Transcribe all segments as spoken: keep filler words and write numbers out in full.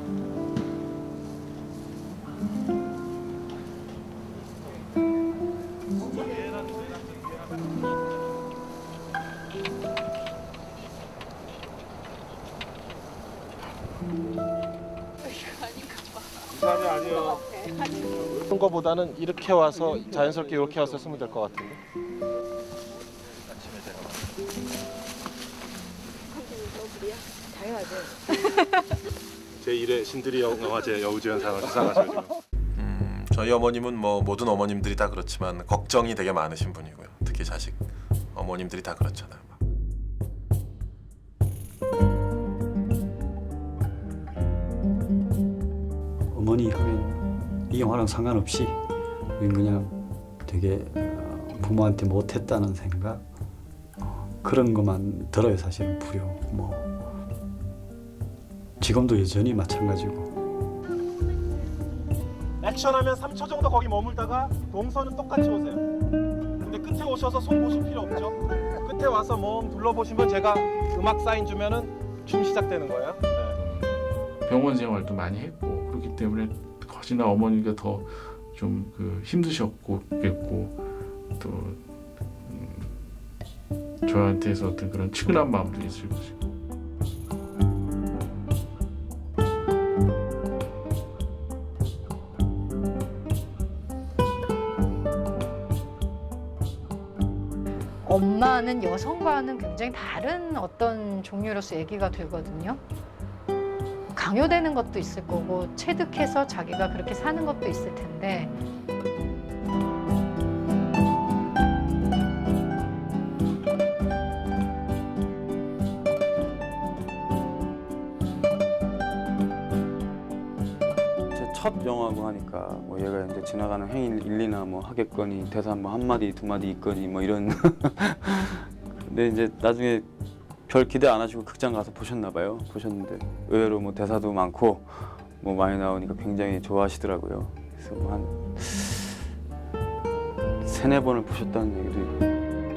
이상이 아니에요. 그런 거보다는 이렇게 와서 자연스럽게 이렇게 와서 쓰면 될 것 같은데. 제일 회 신들이 영화제 여우주연상을 수상하셔가지고. 음, 저희 어머님은 뭐 모든 어머님들이 다 그렇지만 걱정이 되게 많으신 분이고요. 특히 자식 어머님들이 다 그렇잖아요. 어머니 하면 이 영화랑 상관없이 그냥 되게 부모한테 못했다는 생각 그런 것만 들어요. 사실은 불효 뭐 지금도 여전히 마찬가지고. 액션하면 삼 초 정도 거기 머물다가 동선은 똑같이 오세요. 근데 끝에 오셔서 손 보실 필요 없죠. 끝에 와서 몸 둘러보시면 제가 음악 사인 주면은 춤 시작되는 거예요. 네. 병원 생활도 많이 했고 그렇기 때문에 혹시나 어머니가 더 좀 그 힘드셨겠고 또 음, 저한테서 어떤 그런 측은한 마음도 있을 것이고. 엄마는 여성과는 굉장히 다른 어떤 종류로서 얘기가 되거든요. 강요되는 것도 있을 거고 체득해서 자기가 그렇게 사는 것도 있을 텐데 제 첫 영화고 하니까 뭐 얘가 이제 지나가는 행위 일리나 뭐 하겠거니 대사 뭐 한마디 두마디 있거니 뭐 이런 근데 이제 나중에 별 기대 안 하시고 극장 가서 보셨나 봐요. 보셨는데 의외로 뭐 대사도 많고 뭐 많이 나오니까 굉장히 좋아하시더라고요. 그래서 뭐 한 세네 번을 보셨다는 얘기도 있고.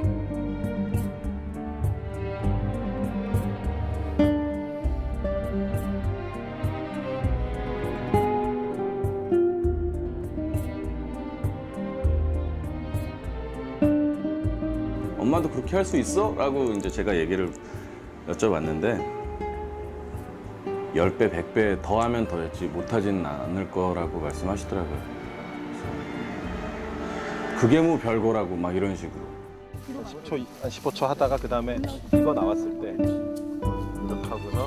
엄마도 그렇게 할 수 있어? 라고 이제 제가 얘기를 여쭤봤는데 십 배, 백 배 더 하면 더 했지 못하지는 않을 거라고 말씀하시더라고요. 그게 뭐 별거라고 막 이런 식으로. 십 초, 한 십오 초 하다가 그 다음에 이거 나왔을 때 이렇게 하고서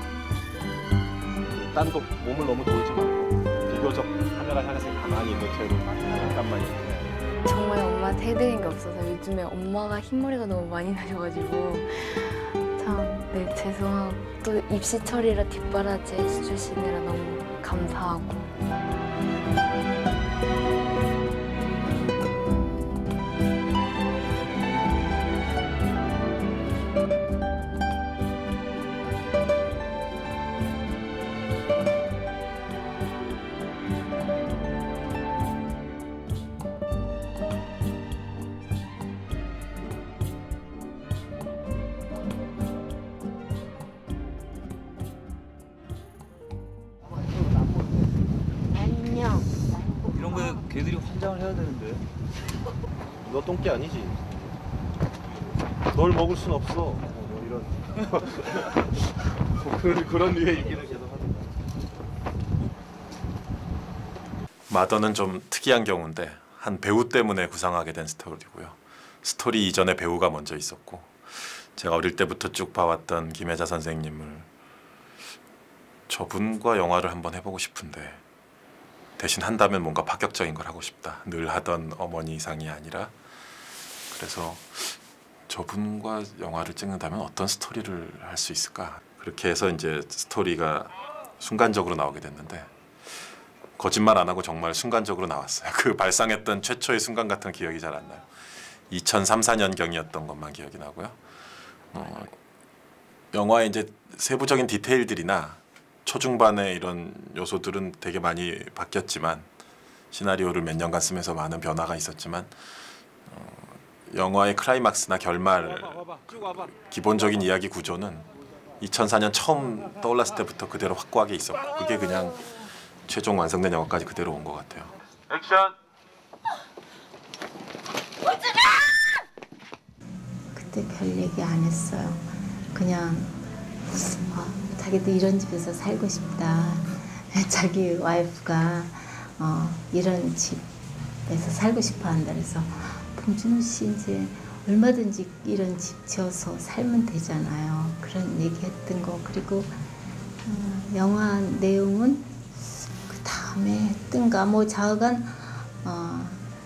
딴 도 몸을 너무 돌지 말고 비교적 카메라 향해서 가만히 있는 채로 잠깐만 이렇게. 정말 엄마한테 해드린 게 없어서 요즘에 엄마가 흰머리가 너무 많이 나셔가지고 참 네 죄송하고 또 입시 처리라 뒷바라지 해주시느라 너무 감사하고. 이런 거에 걔들이 환장을 해야 되는데. 너 똥개 아니지? 널 먹을 순 없어. 뭐 이런 그런 그런 류의 얘기를 계속 하는 거야. 마더는 좀 특이한 경우인데 한 배우 때문에 구상하게 된 스토리고요. 스토리 이전에 배우가 먼저 있었고 제가 어릴 때부터 쭉 봐왔던 김혜자 선생님을 저분과 영화를 한번 해보고 싶은데 대신 한다면 뭔가 파격적인 걸 하고 싶다. 늘 하던 어머니 이상이 아니라. 그래서 저분과 영화를 찍는다면 어떤 스토리를 할 수 있을까? 그렇게 해서 이제 스토리가 순간적으로 나오게 됐는데 거짓말 안 하고 정말 순간적으로 나왔어요. 그 발상했던 최초의 순간 같은 기억이 잘 안 나요. 이천삼, 사 년경이었던 것만 기억이 나고요. 어, 영화의 이제 세부적인 디테일들이나 초중반의 이런 요소들은 되게 많이 바뀌었지만 시나리오를 몇 년간 쓰면서 많은 변화가 있었지만 어, 영화의 클라이막스나 결말 기본적인 이야기 구조는 이천사 년 처음 떠올랐을 때부터 그대로 확고하게 있었고 그게 그냥 최종 완성된 영화까지 그대로 온 것 같아요. 액션! 그때 별 얘기 안 했어요. 그냥 어, 자기도 이런 집에서 살고 싶다. 자기 와이프가 어, 이런 집에서 살고 싶어 한다. 그래서 봉준호 씨 이제 얼마든지 이런 집 지어서 살면 되잖아요. 그런 얘기했던 거. 그리고 어, 영화 내용은 그 다음에 했던가 뭐 좌우간 어,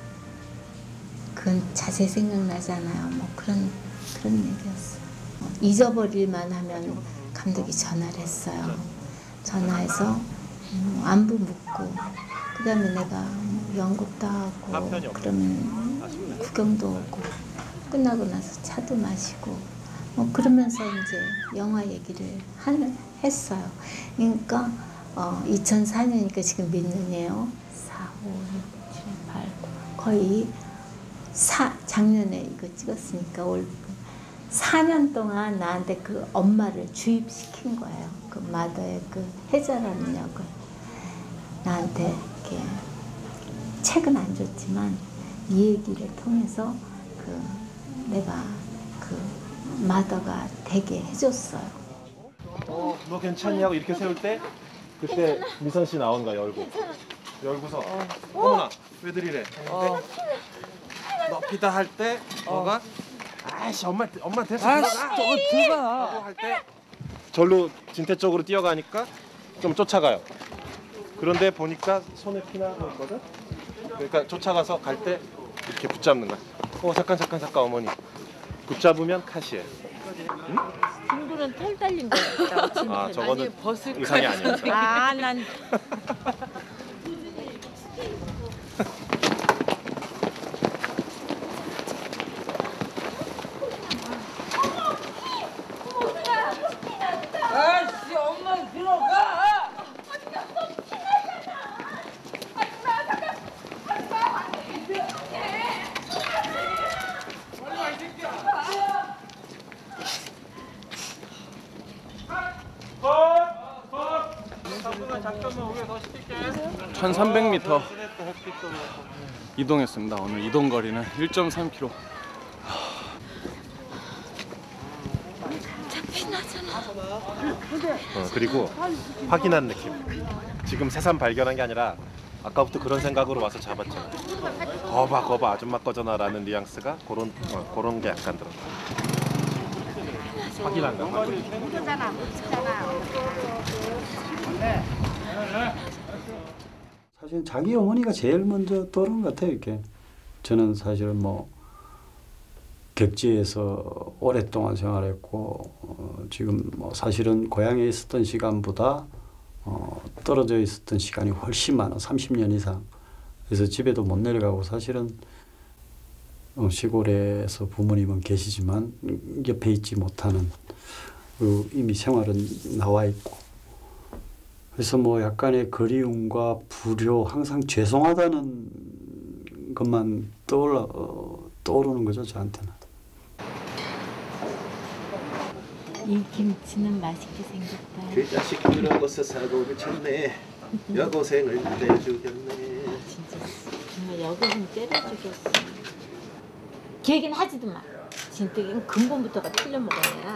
그건 자세히 생각나잖아요. 뭐 그런 그런 얘기였어요. 어, 잊어버릴만 하면 감독이 전화를 했어요. 전화해서 음, 안부 묻고 그다음에 내가 뭐 연극도 하고 그러면 구경도 오고 끝나고 나서 차도 마시고 뭐 그러면서 이제 영화 얘기를 한, 했어요. 그러니까 어, 이천사 년이니까 지금 몇 년이에요? 사, 오, 육, 칠, 팔 거의 사, 작년에 이거 찍었으니까 올 사 년 동안 나한테 그 엄마를 주입시킨 거예요. 그 마더의 그 혜자라는 역을 나한테 이렇게 책은 안 줬지만 이 얘기를 통해서 그 내가 그 마더가 되게 해줬어요. 어, 너 괜찮니? 하고 이렇게 세울 때 그때 미선 씨 나오는 거야, 열고. 열고서 어. 어머나, 왜 들이래? 어. 높이다 할 때 너가 아이씨, 엄마, 엄마 됐어, 들어가. 저거 들어가. 하고 할 때 절로 진태 쪽으로 뛰어가니까 좀 쫓아가요. 그런데 보니까 손에 피나고 있거든? 그러니까 쫓아가서 갈 때 이렇게 붙잡는 거야. 어, 잠깐, 잠깐, 잠깐, 어머니. 붙잡으면 컷이에요. 응? 친구는 털 달린 거였다. 아, 저거는 벗을 의상이 아니에요. 아, 난 아씨, 엄마 들어가. 천삼백 미터 이동했습니다. 오늘 이동 거리는 일 점 삼 킬로미터. 어, 그리고 확인한 느낌. 지금 새삼 발견한 게 아니라 아까부터 그런 생각으로 와서 잡았잖아. 거봐 거봐 아줌마 거잖아라는 뉘앙스가 그런 어, 그런 게 약간 들어. 확인한 거. 사실 자기 어머니가 제일 먼저 떠오르는 것 같아요. 이렇게 저는 사실은 뭐 객지에서 오랫동안 생활했고 어, 지금 뭐 사실은 고향에 있었던 시간보다 어, 떨어져 있었던 시간이 훨씬 많아. 삼십 년 이상. 그래서 집에도 못 내려가고 사실은 어, 시골에서 부모님은 계시지만 옆에 있지 못하는 그 이미 생활은 나와 있고 그래서 뭐 약간의 그리움과 불효 항상 죄송하다는 것만 떠올라, 어, 떠오르는 거죠 저한테는. 이 김치는 맛있게 생겼다. 그 자식 그러고서 사고를 쳤네. 여고생을 때려주겠네. 진짜 정말 여고생 때려주겠어. 걔긴 하지도 마. 진택이는 근본부터가 틀려먹어야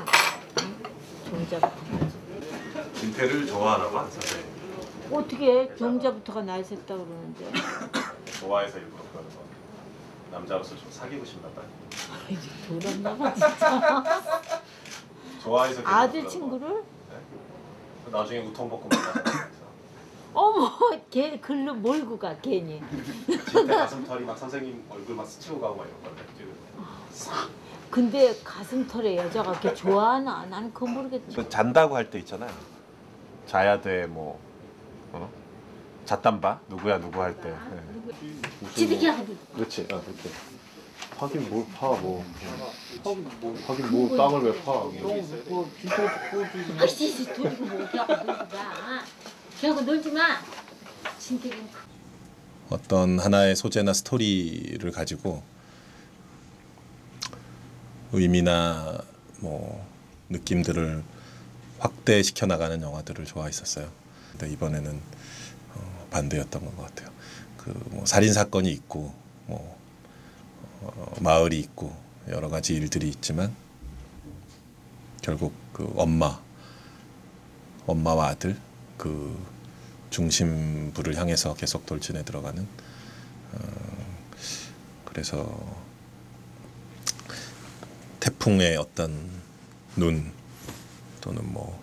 종자부터. 진태를 좋아하나 봐 선생님. 어떻게 종자부터가 날 샜다 그러는데. 좋아해서 일부러 그러는 거. 남자로서 좀 사귀고 싶나 봐. 돌았나 봐 진짜. 좋아해서 아들 친구를? 네? 나중에 우통볶음 만나서 어머, 걔 글로 몰고 가 괜히. 진태 가슴털이 막 선생님 얼굴 막 스치고 가고 막 이런 거를. 근데 가슴털에 여자가 그렇게 좋아하나? 난 그거 모르겠지. 잔다고 할 때 있잖아요. 자야 돼 뭐 어? 잣담 봐 누구야 누구 할 때. 네. 지들끼리 하고. 그렇지. 아 그렇게. 하긴 뭘 파 뭐. 하긴 뭐 땅을 왜 파? 아씨 돈이고 뭐 걔하고 놀지 마. 걔하고 놀지 마. 진택이는 어떤 하나의 소재나 스토리를 가지고 의미나 뭐 느낌들을 확대시켜 나가는 영화들을 좋아했었어요. 근데 이번에는 어, 반대였던 것 같아요. 그 뭐 살인 사건이 있고 뭐 어, 마을이 있고 여러 가지 일들이 있지만 결국 그 엄마, 엄마와 아들 그 중심부를 향해서 계속 돌진해 들어가는 어, 그래서 태풍의 어떤 눈 또는 뭐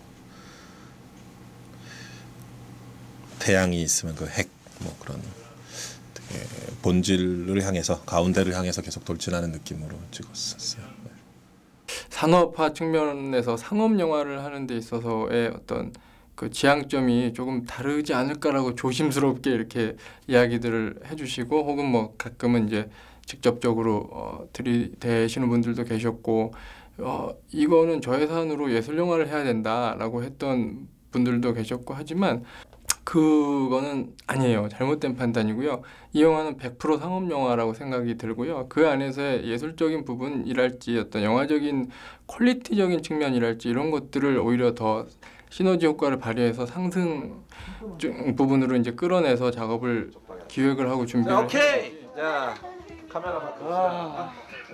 태양이 있으면 그 핵 뭐 그런 되게 본질을 향해서 가운데를 향해서 계속 돌진하는 느낌으로 찍었었어요. 네. 산업화 측면에서 상업 영화를 하는 데 있어서의 어떤 그 지향점이 조금 다르지 않을까라고 조심스럽게 이렇게 이야기들을 해주시고 혹은 뭐 가끔은 이제 직접적으로 어, 들이대시는 분들도 계셨고 어, 이거는 저예산으로 예술 영화를 해야 된다라고 했던 분들도 계셨고 하지만 그거는 아니에요. 잘못된 판단이고요. 이 영화는 백 퍼센트 상업 영화라고 생각이 들고요. 그 안에서의 예술적인 부분이랄지 어떤 영화적인 퀄리티적인 측면이랄지 이런 것들을 오히려 더 시너지 효과를 발휘해서 상승 부분으로 이제 끌어내서 작업을 기획을 하고 준비를 자, 오케이. 자, 카메라 바꿔.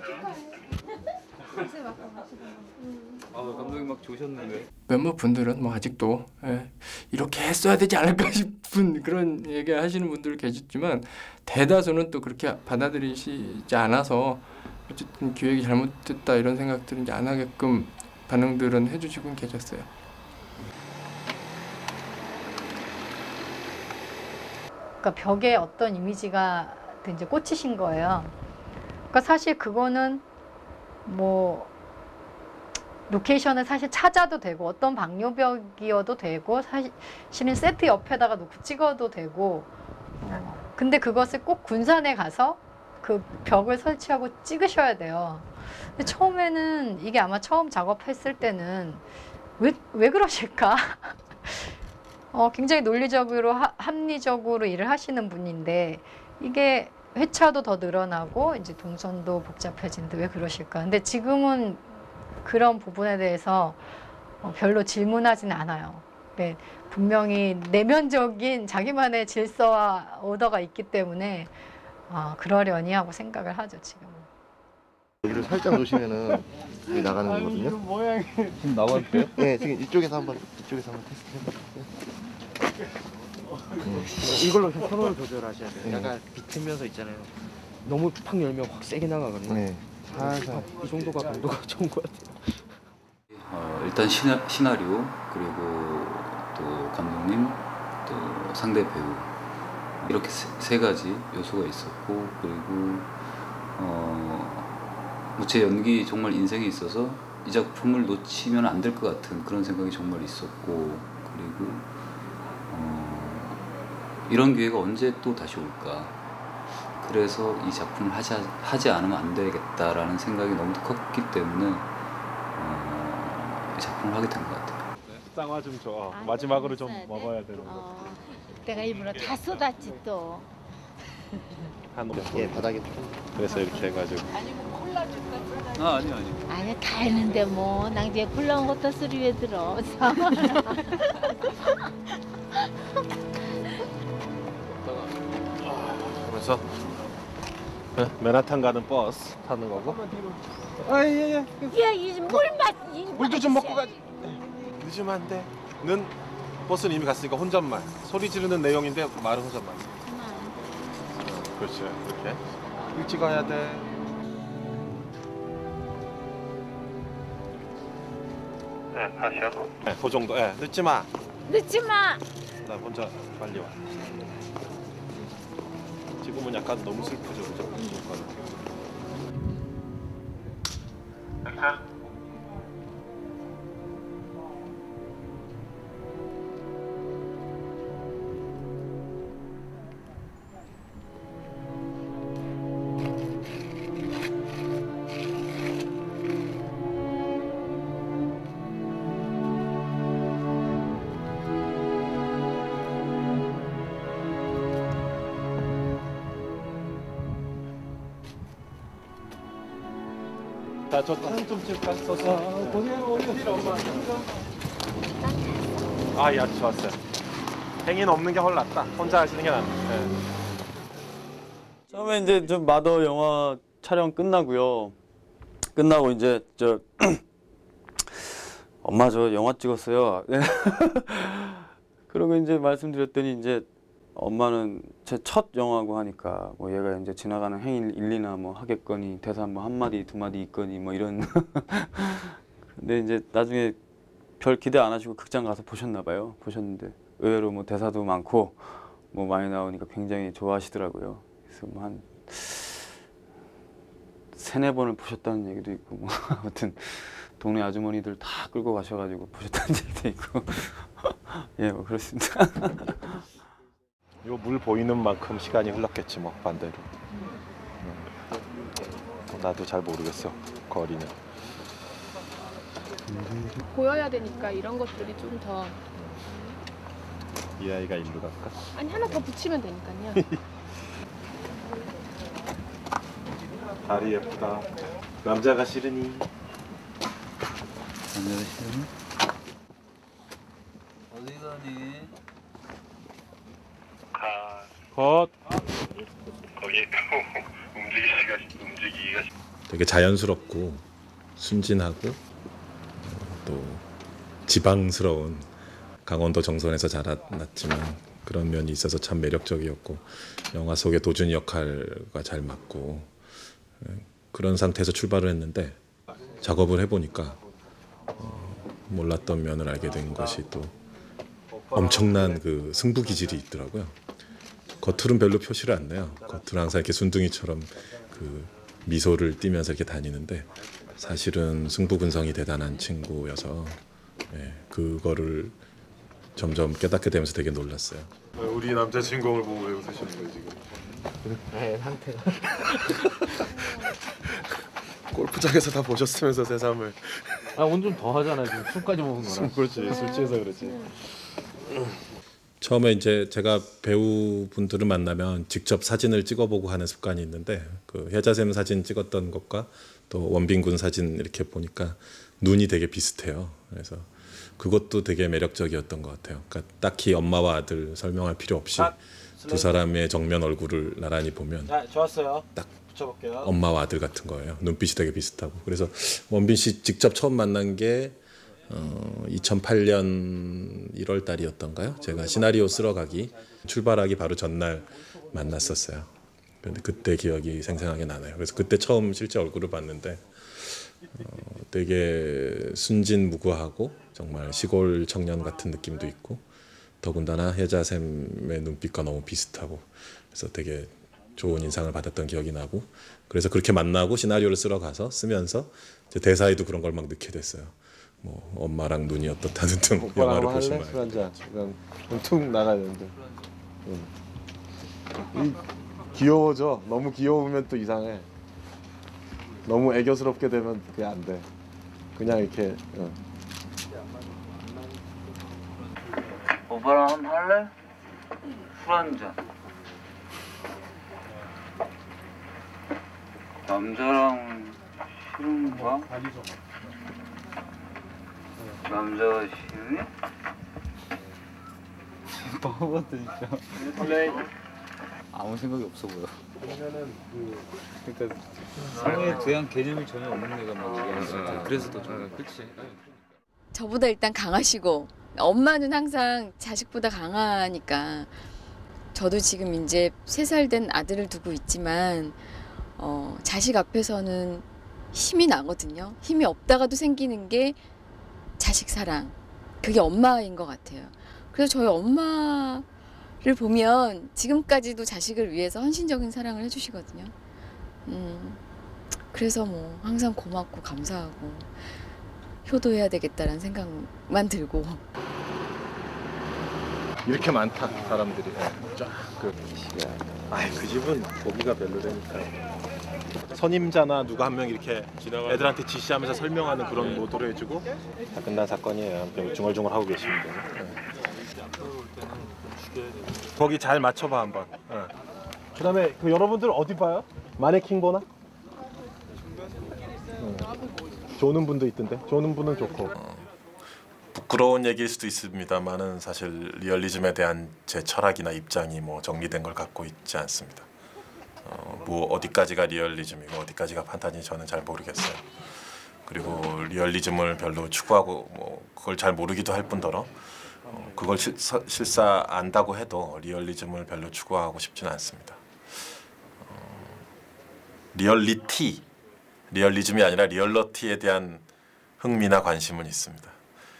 아, 감독님 막 조셨는데. 몇몇 분들은 뭐 아직도 예, 이렇게 했어야 되지 않을까 싶은 그런 얘기 하시는 분들 계시지만 대다수는 또 그렇게 받아들이시지 않아서 어쨌든 기획이 잘못됐다 이런 생각들은 이제 안 하게끔 반응들은 해주시고 계셨어요. 그러니까 벽에 어떤 이미지가 이제 꽂히신 거예요. 그러니까 사실 그거는 뭐 로케이션을 사실 찾아도 되고 어떤 방요벽이어도 되고 사실은 세트 옆에다가 놓고 찍어도 되고 어, 근데 그것을 꼭 군산에 가서 그 벽을 설치하고 찍으셔야 돼요. 근데 처음에는 이게 아마 처음 작업했을 때는 왜, 왜 그러실까? 어, 굉장히 논리적으로 하, 합리적으로 일을 하시는 분인데 이게 회차도 더 늘어나고 이제 동선도 복잡해지는데 왜 그러실까? 근데 지금은 그런 부분에 대해서 어, 별로 질문하지는 않아요. 네, 분명히 내면적인 자기만의 질서와 오더가 있기 때문에 어, 그러려니 하고 생각을 하죠 지금. 여기를 살짝 놓으시면은 여기 나가는 거거든요. 모양이 지금 나왔대요? 네, 지금 이쪽에서 한번 이쪽에서 한번 테스트 해볼게요. 네. 이걸로 선호를 조절하셔야 돼요. 네. 약간 비틀면서 있잖아요. 너무 팍 열면 확 세게 나가거든요. 네. 살살 이 정도가 강도가 좋은 것 같아요. 어, 일단 시나, 시나리오 그리고 또 감독님 또 상대 배우 이렇게 세, 세 가지 요소가 있었고 그리고 어, 뭐 제 연기 정말 인생에 있어서 이 작품을 놓치면 안 될 것 같은 그런 생각이 정말 있었고 그리고 어, 이런 기회가 언제 또 다시 올까 그래서 이 작품을 하지, 하지 않으면 안 되겠다라는 생각이 너무 컸기 때문에 어, 이 작품을 하게 된 것 같아요. 쌍화 좀 줘. 아, 마지막으로 좀 먹어야 되는 거. 어, 내가 일부러 다 쏟았지 또. 한 예, 바닥에. 그래서 이렇게 해가지고. 아니면 콜라 줄까? 아 아니요 아니요. 아니 다 했는데 뭐 낭지에 콜라 먹었다 소리 왜 들어? 그래서 네, 맨하탄 가는 버스 타는 거고. 아예예. 야 이제 물 맛. 물도 좀 먹고 가지. 늦으면 안 돼. 는 버스는 이미 갔으니까 혼잣말. 소리 지르는 내용인데 말은 혼잣말. 그렇지. 이렇게 일찍 와야 돼. 네, 다시요. 네, 그 정도. 네, 늦지 마. 늦지 마. 나 혼자 빨리 와. 지금은 약간 너무 슬프죠, 그죠? 액션. 자, 저 사진 좀 찍을까? 아, 보세요, 우리 엄마. 아, 예, 아주 좋았어요. 행인 없는 게 훨 낫다. 혼자 하시는 게 낫네. 네. 처음에 이제 좀 마더 영화 촬영 끝나고요. 끝나고 이제 저 엄마 저 영화 찍었어요. 그러고 이제 말씀드렸더니 이제 엄마는 제 첫 영화고 하니까 뭐 얘가 이제 지나가는 행인 일리나 뭐 하겠거니 대사 뭐 한 마디 두 마디 있거니 뭐 이런. 근데 이제 나중에 별 기대 안 하시고 극장 가서 보셨나 봐요. 보셨는데 의외로 뭐 대사도 많고 뭐 많이 나오니까 굉장히 좋아하시더라고요. 그래서 뭐 한 세네 번을 보셨다는 얘기도 있고 뭐 아무튼 동네 아주머니들 다 끌고 가셔가지고 보셨다는 얘기도 있고 예, 뭐 그렇습니다. 요 물 보이는 만큼 시간이 흘렀겠지 뭐 반대로. 음. 나도 잘 모르겠어 거리는. 보여야 되니까 이런 것들이 좀 더. 이 아이가 일로 갈까? 아니 하나 더 붙이면 되니까요. 다리 예쁘다. 남자가 싫으니. 남자가 싫으니? 어디 가니? 컷. 거기 움직이기가 움직이기가 되게 자연스럽고 순진하고 또 지방스러운 강원도 정선에서 자랐지만 그런 면이 있어서 참 매력적이었고 영화 속의 도준이 역할과 잘 맞고 그런 상태에서 출발을 했는데 작업을 해보니까 어, 몰랐던 면을 알게 된 것이 또 엄청난 그 승부 기질이 있더라고요. 겉으로는 별로 표시를 안 내요. 겉으로는 항상 이렇게 순둥이처럼 그 미소를 띠면서 이렇게 다니는데 사실은 승부 근성이 대단한 친구여서 예, 그거를 점점 깨닫게 되면서 되게 놀랐어요. 우리 남자 주인공을 보고 왜 웃으시는 거예요 지금? 네, 상태가. 골프장에서 다 보셨으면서 새삼을. 아 오늘 좀 더 하잖아요. 지금 술까지 먹은 거라. 그렇지, 술 취해서 그렇지. 처음에 이제 제가 배우분들을 만나면 직접 사진을 찍어보고 하는 습관이 있는데 그 혜자샘 사진 찍었던 것과 또 원빈군 사진 이렇게 보니까 눈이 되게 비슷해요. 그래서 그것도 되게 매력적이었던 것 같아요. 그러니까 딱히 엄마와 아들 설명할 필요 없이 아, 두 사람의 정면 얼굴을 나란히 보면 자, 좋았어요. 딱 붙여볼게요. 엄마와 아들 같은 거예요. 눈빛이 되게 비슷하고. 그래서 원빈 씨 직접 처음 만난 게 어, 이천팔 년 일월 달이었던가요? 제가 시나리오 쓰러 가기 출발하기 바로 전날 만났었어요. 근데 그때 기억이 생생하게 나네요. 그래서 그때 처음 실제 얼굴을 봤는데 어, 되게 순진무구하고 정말 시골 청년 같은 느낌도 있고 더군다나 혜자샘의 눈빛과 너무 비슷하고 그래서 되게 좋은 인상을 받았던 기억이 나고 그래서 그렇게 만나고 시나리오를 쓰러 가서 쓰면서 이제 대사에도 그런 걸 막 넣게 됐어요. 뭐 엄마랑 눈이 어떻다는 등 영화를 보시면 술 한잔 그냥 툭 나가야 되는데. 응. 귀여워져. 너무 귀여우면 또 이상해. 너무 애교스럽게 되면 그게 안 돼. 그냥 이렇게. 응. 오빠랑 한번 할래? 술 한잔. 남자랑 싫은 거야? 남자가 싫으니? 바보같아 진짜. 플레이. 아무 생각이 없어 보여. 그러면은 그 그러니까 상에 대한 개념이 전혀 없는 애가 막 얘기하는 그래서 더 좋아. 그렇지. 저보다 일단 강하시고 엄마는 항상 자식보다 강하니까 저도 지금 이제 세 살 된 아들을 두고 있지만 어, 자식 앞에서는 힘이 나거든요. 힘이 없다가도 생기는 게 자식 사랑. 그게 엄마인 것 같아요. 그래서 저희 엄마를 보면 지금까지도 자식을 위해서 헌신적인 사랑을 해주시거든요. 음, 그래서 뭐 항상 고맙고 감사하고 효도해야 되겠다라는 생각만 들고. 이렇게 많다 사람들이. 쫙그 아이 그 집은 고기가 별로라니까. 선임자나 누가 한 명 이렇게 애들한테 지시하면서 설명하는 그런 모드로 해주고 다 끝난 사건이에요. 중얼중얼 하고 계시면 돼요. 네. 거기 잘 맞춰봐 한번. 네. 그다음에 그 여러분들 어디 봐요? 마네킹 보나? 네. 조는 분도 있던데. 조는 분은 좋고. 부끄러운 얘기일 수도 있습니다만은 사실 리얼리즘에 대한 제 철학이나 입장이 뭐 정리된 걸 갖고 있지 않습니다. 어, 뭐 어디까지가 리얼리즘이고 어디까지가 판타지 저는 잘 모르겠어요. 그리고 리얼리즘을 별로 추구하고 뭐 그걸 잘 모르기도 할 뿐더러 어, 그걸 실사, 실사 안다고 해도 리얼리즘을 별로 추구하고 싶지는 않습니다. 어, 리얼리티, 리얼리즘이 아니라 리얼러티에 대한 흥미나 관심은 있습니다.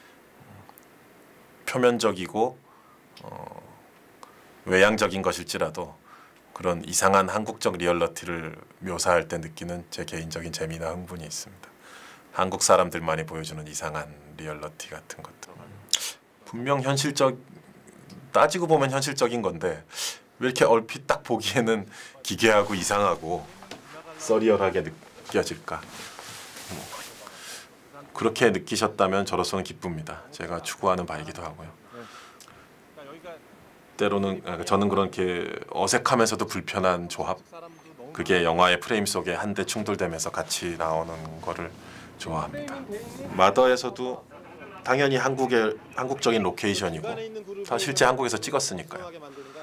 표면적이고 어, 외향적인 것일지라도 그런 이상한 한국적 리얼러티를 묘사할 때 느끼는 제 개인적인 재미나 흥분이 있습니다. 한국 사람들만이 보여주는 이상한 리얼러티 같은 것들. 분명 현실적, 따지고 보면 현실적인 건데 왜 이렇게 얼핏 딱 보기에는 기괴하고 이상하고 서리얼하게 느껴질까. 뭐, 그렇게 느끼셨다면 저로서는 기쁩니다. 제가 추구하는 바이기도 하고요. 때로는 저는 그렇게 어색하면서도 불편한 조합, 그게 영화의 프레임 속에 한데 충돌되면서 같이 나오는 거를 좋아합니다. 마더에서도 당연히 한국의 한국적인 로케이션이고 다 실제 한국에서 찍었으니까요.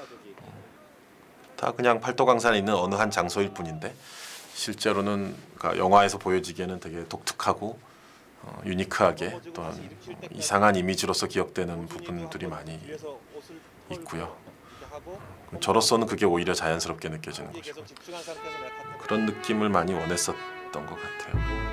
다 그냥 팔도강산에 있는 어느 한 장소일 뿐인데 실제로는 그러니까 영화에서 보여지기에는 되게 독특하고 어, 유니크하게 또한 이상한 이미지로서 기억되는 부분들이 많이 있고요. 저로서는 그게 오히려 자연스럽게 느껴지는 거죠. 그런 느낌을 많이 원했었던 것 같아요.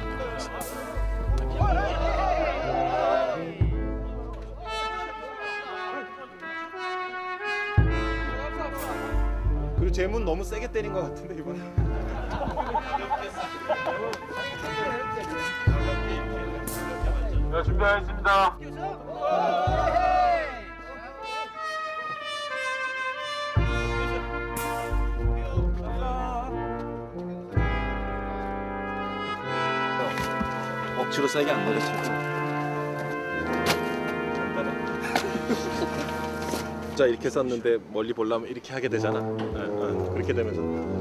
그리고 제문 너무 세게 때린 것 같은데 이번에. 네, 준비하겠습니다. 억지로 세게 안 내렸죠. 자 이렇게 썼는데 멀리 보려면 이렇게 하게 되잖아. 네, 네, 그렇게 되면서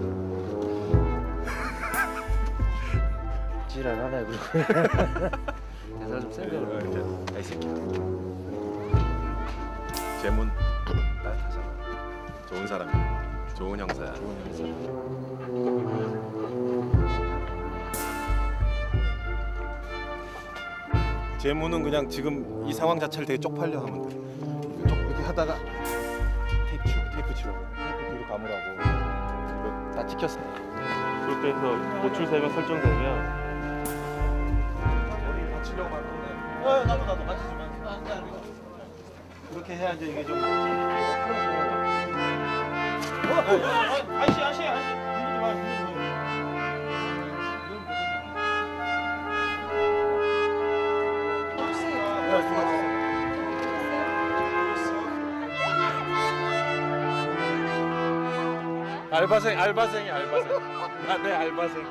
지랄하네 그리고 대사 좀 세게. 이 새끼야. 재문 따뜻하잖아. 좋은 사람이야. 좋은 형사야. 좋은 형사. 재문은 그냥 지금 이 상황 자체를 되게 쪽팔려 하면 돼. 쪽 이렇게 하다가 테이프 치워, 테이프 치워, 테이프 뒤로 감으라고. 이거 다 찍혔어. 그렇게 해서 노출 세면 설정되면 머리 다치려고 할 건데. 어, 나도 나도 만지지 마. 그렇게 해야지 이게 좀. 어, 어, 아저씨, 아저씨, 아저씨, 밀리지 마, 밀리지 마. 알바생, 알바생이 알바생. 아, 네, 알바생.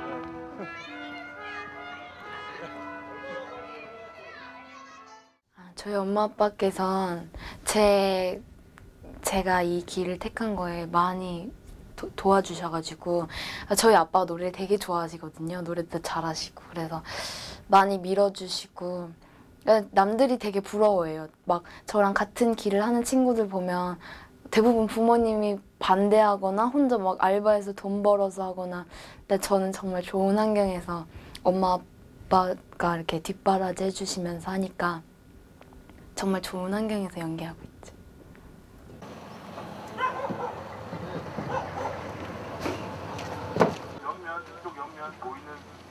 저희 엄마 아빠께선 제 제가 이 길을 택한 거에 많이 도, 도와주셔가지고 저희 아빠가 노래를 되게 좋아하시거든요. 노래도 잘하시고 그래서 많이 밀어주시고 남들이 되게 부러워해요. 막 저랑 같은 길을 하는 친구들 보면 대부분 부모님이 반대하거나 혼자 막 알바해서 돈 벌어서 하거나 근데 저는 정말 좋은 환경에서 엄마 아빠가 이렇게 뒷바라지 해주시면서 하니까 정말 좋은 환경에서 연기하고 있죠. 옆면, 이쪽 옆면 보이는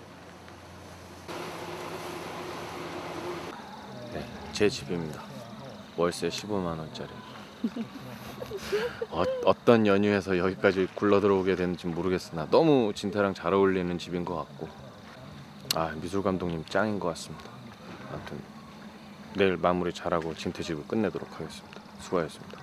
네, 제 집입니다. 월세 십오만 원짜리. 어, 어떤 연유에서 여기까지 굴러 들어오게 됐는지 모르겠으나 너무 진태랑 잘 어울리는 집인 것 같고 아 미술 감독님 짱인 것 같습니다. 아무튼 내일 마무리 잘하고 진태 집을 끝내도록 하겠습니다. 수고하셨습니다.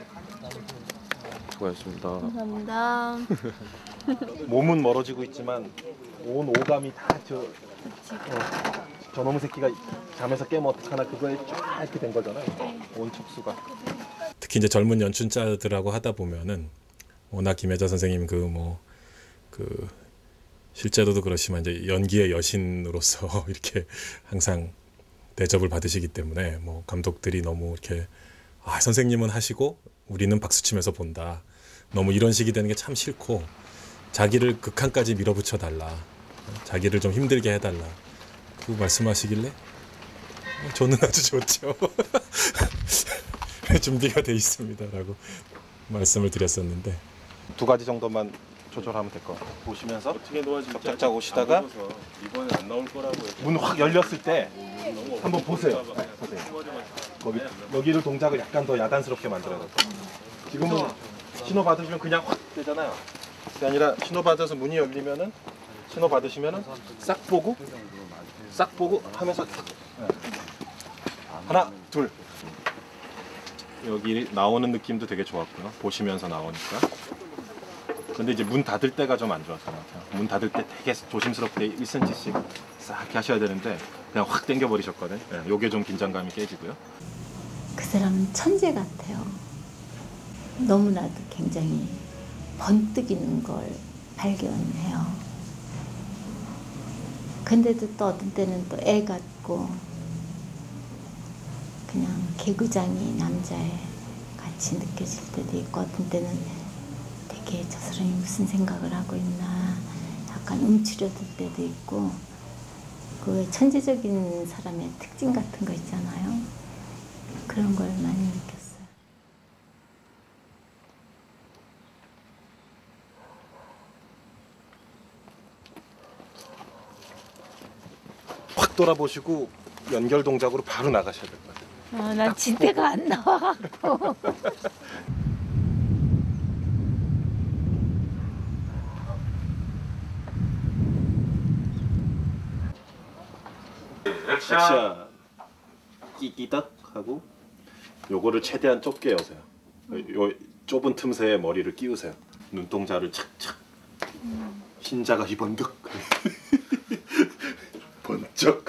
수고하셨습니다. 감사합니다. 몸은 멀어지고 있지만 온 오감이 다 저 어, 저놈의 새끼가 잠에서 깨면 어떡하나 그거에 쫙 이렇게 된 거잖아요. 온 척수가. 특히 이제 젊은 연출자들하고 하다 보면은 워낙 김혜자 선생님 그 뭐 그 실제로도 그렇지만 이제 연기의 여신으로서 이렇게 항상 대접을 받으시기 때문에 뭐 감독들이 너무 이렇게 아, 선생님은 하시고 우리는 박수치면서 본다. 너무 이런 식이 되는 게 참 싫고 자기를 극한까지 밀어붙여 달라. 자기를 좀 힘들게 해달라. 그 말씀하시길래 저는 아주 좋죠. 준비가 돼 있습니다라고 말씀을 드렸었는데 두 가지 정도만 조절하면 될 것 같아요. 보시면서 어떻게 놓아질지 쫙쫙 오시다가 이번에 안 나올 거라고 문 확 열렸을 때 한번 보세요. 네, 보세요. 거기, 여기를 동작을 약간 더 야단스럽게 만들어야 돼요. 지금은 신호 받으시면 그냥 확 되잖아요. 그게 아니라 신호 받아서 문이 열리면은 신호 받으시면은 싹 보고 싹 보고 하면서 네. 하나 둘 여기 나오는 느낌도 되게 좋았고요. 보시면서 나오니까. 근데 이제 문 닫을 때가 좀 안 좋았던 것 같아요. 문 닫을 때 되게 조심스럽게 일 센티미터씩 싹 이렇게 하셔야 되는데 그냥 확 당겨버리셨거든요. 네, 요게 좀 긴장감이 깨지고요. 그 사람은 천재 같아요. 너무나도 굉장히 번뜩이는 걸 발견해요. 근데도 또 어떤 때는 또 애 같고 그냥 개구장이 남자애 같이 느껴질 때도 있고 어떤 때는 되게 저 사람이 무슨 생각을 하고 있나 약간 움츠려들 때도 있고 그 천재적인 사람의 특징 같은 거 있잖아요. 그런 걸 많이 느꼈어요. 확 돌아보시고 연결 동작으로 바로 나가셔야 될 것 같아요. 아, 난 진대가 안 나와. 액션 끼끼덕 하고 요거를 최대한 좁게 여세요. 요 좁은 틈새에 머리를 끼우세요. 눈동자를 착착. 흰자가 이번득 번쩍.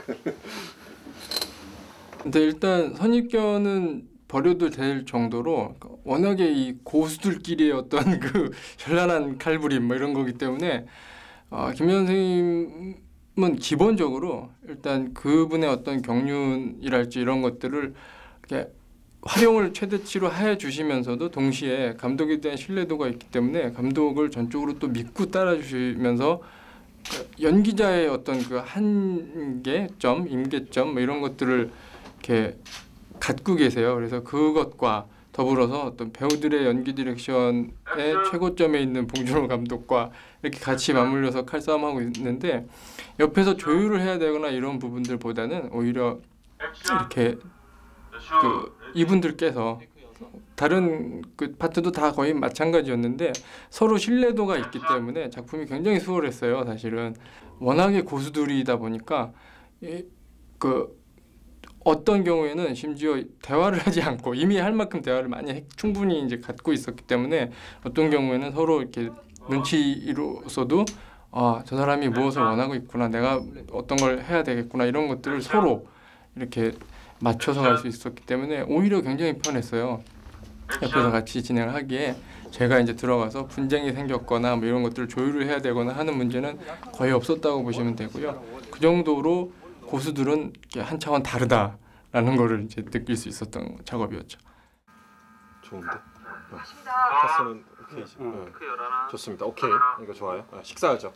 근데 일단 선입견은 버려도 될 정도로 워낙에 이 고수들끼리의 어떤 그 현란한 칼부림 뭐 이런 거기 때문에 어, 김현 선생님은 기본적으로 일단 그분의 어떤 경륜이랄지 이런 것들을 이렇게 활용을 최대치로 해 주시면서도 동시에 감독에 대한 신뢰도가 있기 때문에 감독을 전적으로 또 믿고 따라 주시면서 연기자의 어떤 그 한계점, 임계점 뭐 이런 것들을 이렇게 갖고 계세요. 그래서 그것과 더불어서 어떤 배우들의 연기 디렉션의 최고점에 있는 봉준호 감독과 이렇게 같이 맞물려서 칼싸움하고 있는데 옆에서 조율을 해야 되거나 이런 부분들보다는 오히려 이렇게 그 이분들께서 다른 그 파트도 다 거의 마찬가지였는데 서로 신뢰도가 있기 때문에 작품이 굉장히 수월했어요. 사실은 워낙에 고수들이다 보니까 이, 그 어떤 경우에는 심지어 대화를 하지 않고 이미 할 만큼 대화를 많이 충분히 이제 갖고 있었기 때문에 어떤 경우에는 서로 이렇게 눈치로서도 아, 저 사람이 무엇을 원하고 있구나, 내가 어떤 걸 해야 되겠구나 이런 것들을 서로 이렇게 맞춰서 갈 수 있었기 때문에 오히려 굉장히 편했어요. 옆에서 같이 진행을 하기에 제가 이제 들어가서 분쟁이 생겼거나 뭐 이런 것들을 조율을 해야 되거나 하는 문제는 거의 없었다고 보시면 되고요. 그 정도로 고수들은 한 차원 다르다라는 거를 이제 느낄 수 있었던 작업이었죠. 좋은데? 파스는 오케이. 응. 좋습니다. 오케이. 이거 좋아요. 아, 식사하죠.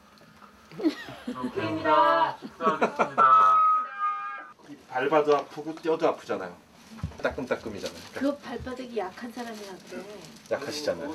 오케이입니다. 식사하겠습니다. 밟아도 아프고 뛰어도 아프잖아요. 따끔따끔이잖아요. 그 발바닥이 약한 사람이라 그래. 약하시잖아요.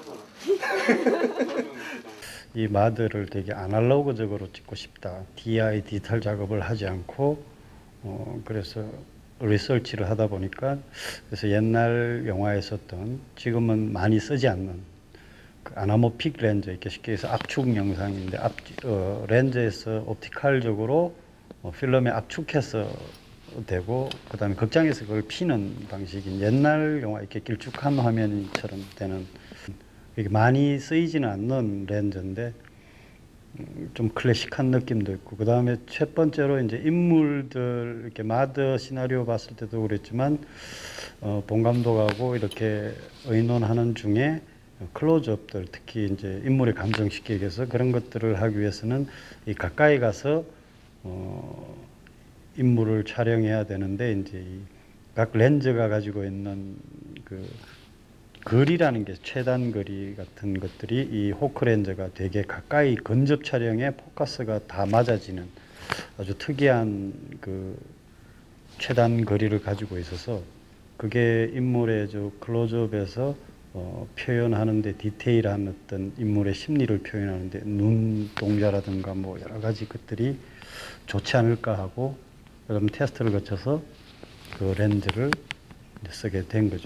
이 마드를 되게 아날로그적으로 찍고 싶다. 디아이 디지털 작업을 하지 않고 어, 그래서 리서치를 하다 보니까 그래서 옛날 영화에 썼던 지금은 많이 쓰지 않는 그 아나모픽 렌즈, 이렇게 쉽게 해서 압축 영상인데 압, 어, 렌즈에서 옵티컬적으로 어, 필름에 압축해서 되고 그다음에 극장에서 그걸 피는 방식인 옛날 영화 이렇게 길쭉한 화면처럼 되는 이게 많이 쓰이지는 않는 렌즈인데 좀 클래식한 느낌도 있고 그다음에 첫 번째로 이제 인물들 이렇게 마드 시나리오 봤을 때도 그랬지만 어, 본 감독하고 이렇게 의논하는 중에 클로즈업들 특히 이제 인물에 감정시키기 위해서 그런 것들을 하기 위해서는 이 가까이 가서 어, 인물을 촬영해야 되는데 이제 이 각 렌즈가 가지고 있는 그 거리라는 게 최단 거리 같은 것들이 이 호크 렌즈가 되게 가까이 근접 촬영에 포커스가 다 맞아지는 아주 특이한 그 최단 거리를 가지고 있어서 그게 인물의 저 클로즈업에서 어, 표현하는데 디테일한 어떤 인물의 심리를 표현하는데 눈 동자라든가 뭐 여러 가지 것들이 좋지 않을까 하고 그럼 테스트를 거쳐서 그 렌즈를 쓰게 된 거죠.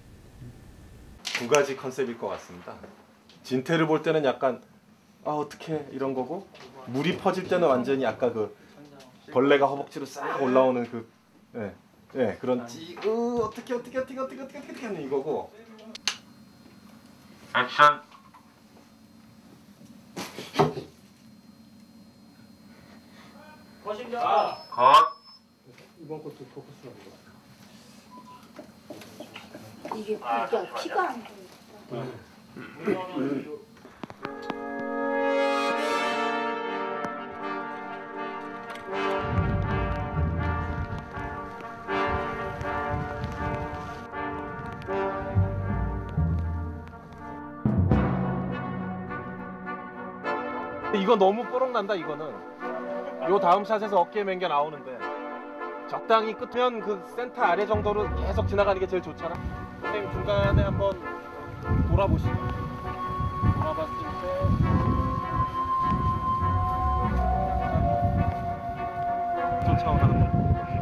두 가지 컨셉일 것 같습니다. 진태를 볼 때는 약간 아 어떻게 이런 거고 물이 퍼질 때는 완전히 아까 그 벌레가 허벅지로 싹 올라오는 그 예, 예, 그런 찌 으, 어떻게 어떻게 어떻게 어떻게 어떻게 어떻게 하는 이거고. 액션. 컷입니다. 컷. 이번 것도 포커스라고. 이게 이게 피가 안 보여. 이거 너무 뽀록 난다 이거는. 요 다음 샷에서 어깨 맹겨 나오는데 적당히 끝면 그 센터 아래 정도로 계속 지나가는 게 제일 좋잖아. 선생님 중간에 한번 돌아보시죠. 돌아봤을 때 쫓아오는 거.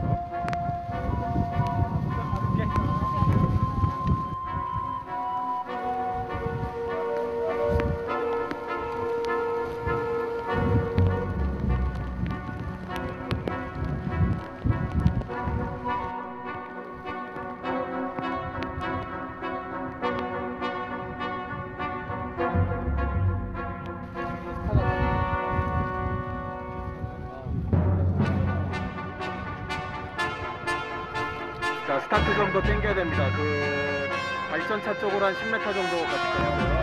자, 스타트 좀 더 당겨야 됩니다. 그 발전차 쪽으로 한 십 미터 정도 가까이.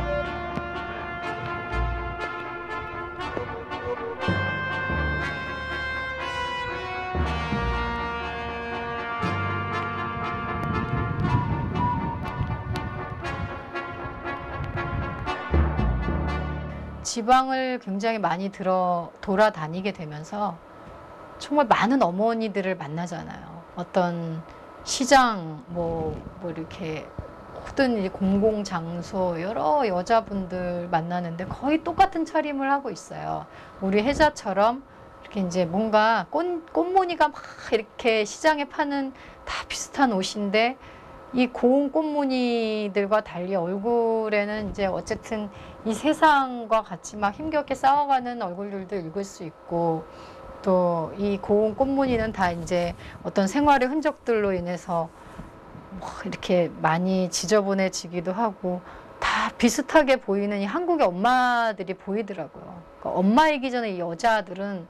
지방을 굉장히 많이 들어 돌아다니게 되면서 정말 많은 어머니들을 만나잖아요. 어떤 시장, 뭐, 뭐 이렇게 모든 이제 공공 장소 여러 여자분들 만나는데 거의 똑같은 차림을 하고 있어요. 우리 혜자처럼 이렇게 이제 뭔가 꽃, 꽃무늬가 막 이렇게 시장에 파는 다 비슷한 옷인데 이 고운 꽃무늬들과 달리 얼굴에는 이제 어쨌든 이 세상과 같이 막 힘겹게 싸워가는 얼굴들도 읽을 수 있고 또 이 고운 꽃무늬는 다 이제 어떤 생활의 흔적들로 인해서 뭐 이렇게 많이 지저분해지기도 하고 다 비슷하게 보이는 이 한국의 엄마들이 보이더라고요. 그러니까 엄마이기 전에 이 여자들은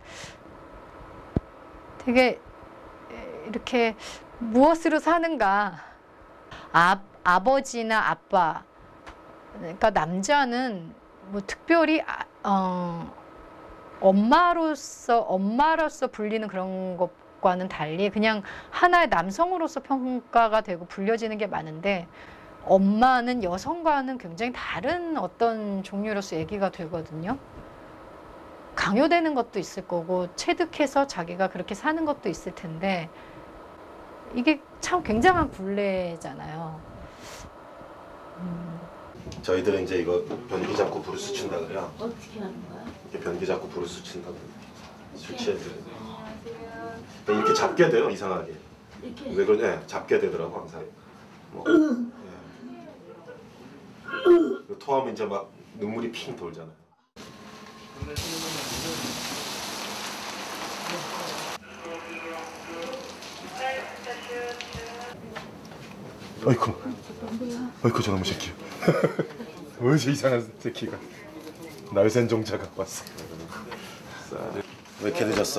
되게 이렇게 무엇으로 사는가. 아, 아버지나 아빠, 그러니까 남자는 뭐 특별히 아, 어, 엄마로서 엄마로서 불리는 그런 것과는 달리 그냥 하나의 남성으로서 평가가 되고 불려지는 게 많은데 엄마는 여성과는 굉장히 다른 어떤 종류로서 얘기가 되거든요. 강요되는 것도 있을 거고 체득해서 자기가 그렇게 사는 것도 있을 텐데 이게 참 굉장한 굴레잖아요. 음. 저희들은 이제 이거 변기 잡고 브루스 친다 그래요. 어떻게 하는 거야? 이렇게 변기 잡고 브루스 친다 그래요. 술 취해들. 이렇게 잡게 돼요 이상하게. 이렇게? 왜 그러냐? 네, 잡게 되더라고 항상. 뭐, 네. 토하면 이제 막 눈물이 핑 돌잖아요. 어이쿠, 어이쿠 저놈의 새끼. 어디서 이상한 새끼가 날쌘 종자 갖고 왔어. 왜 이렇게 늦었어?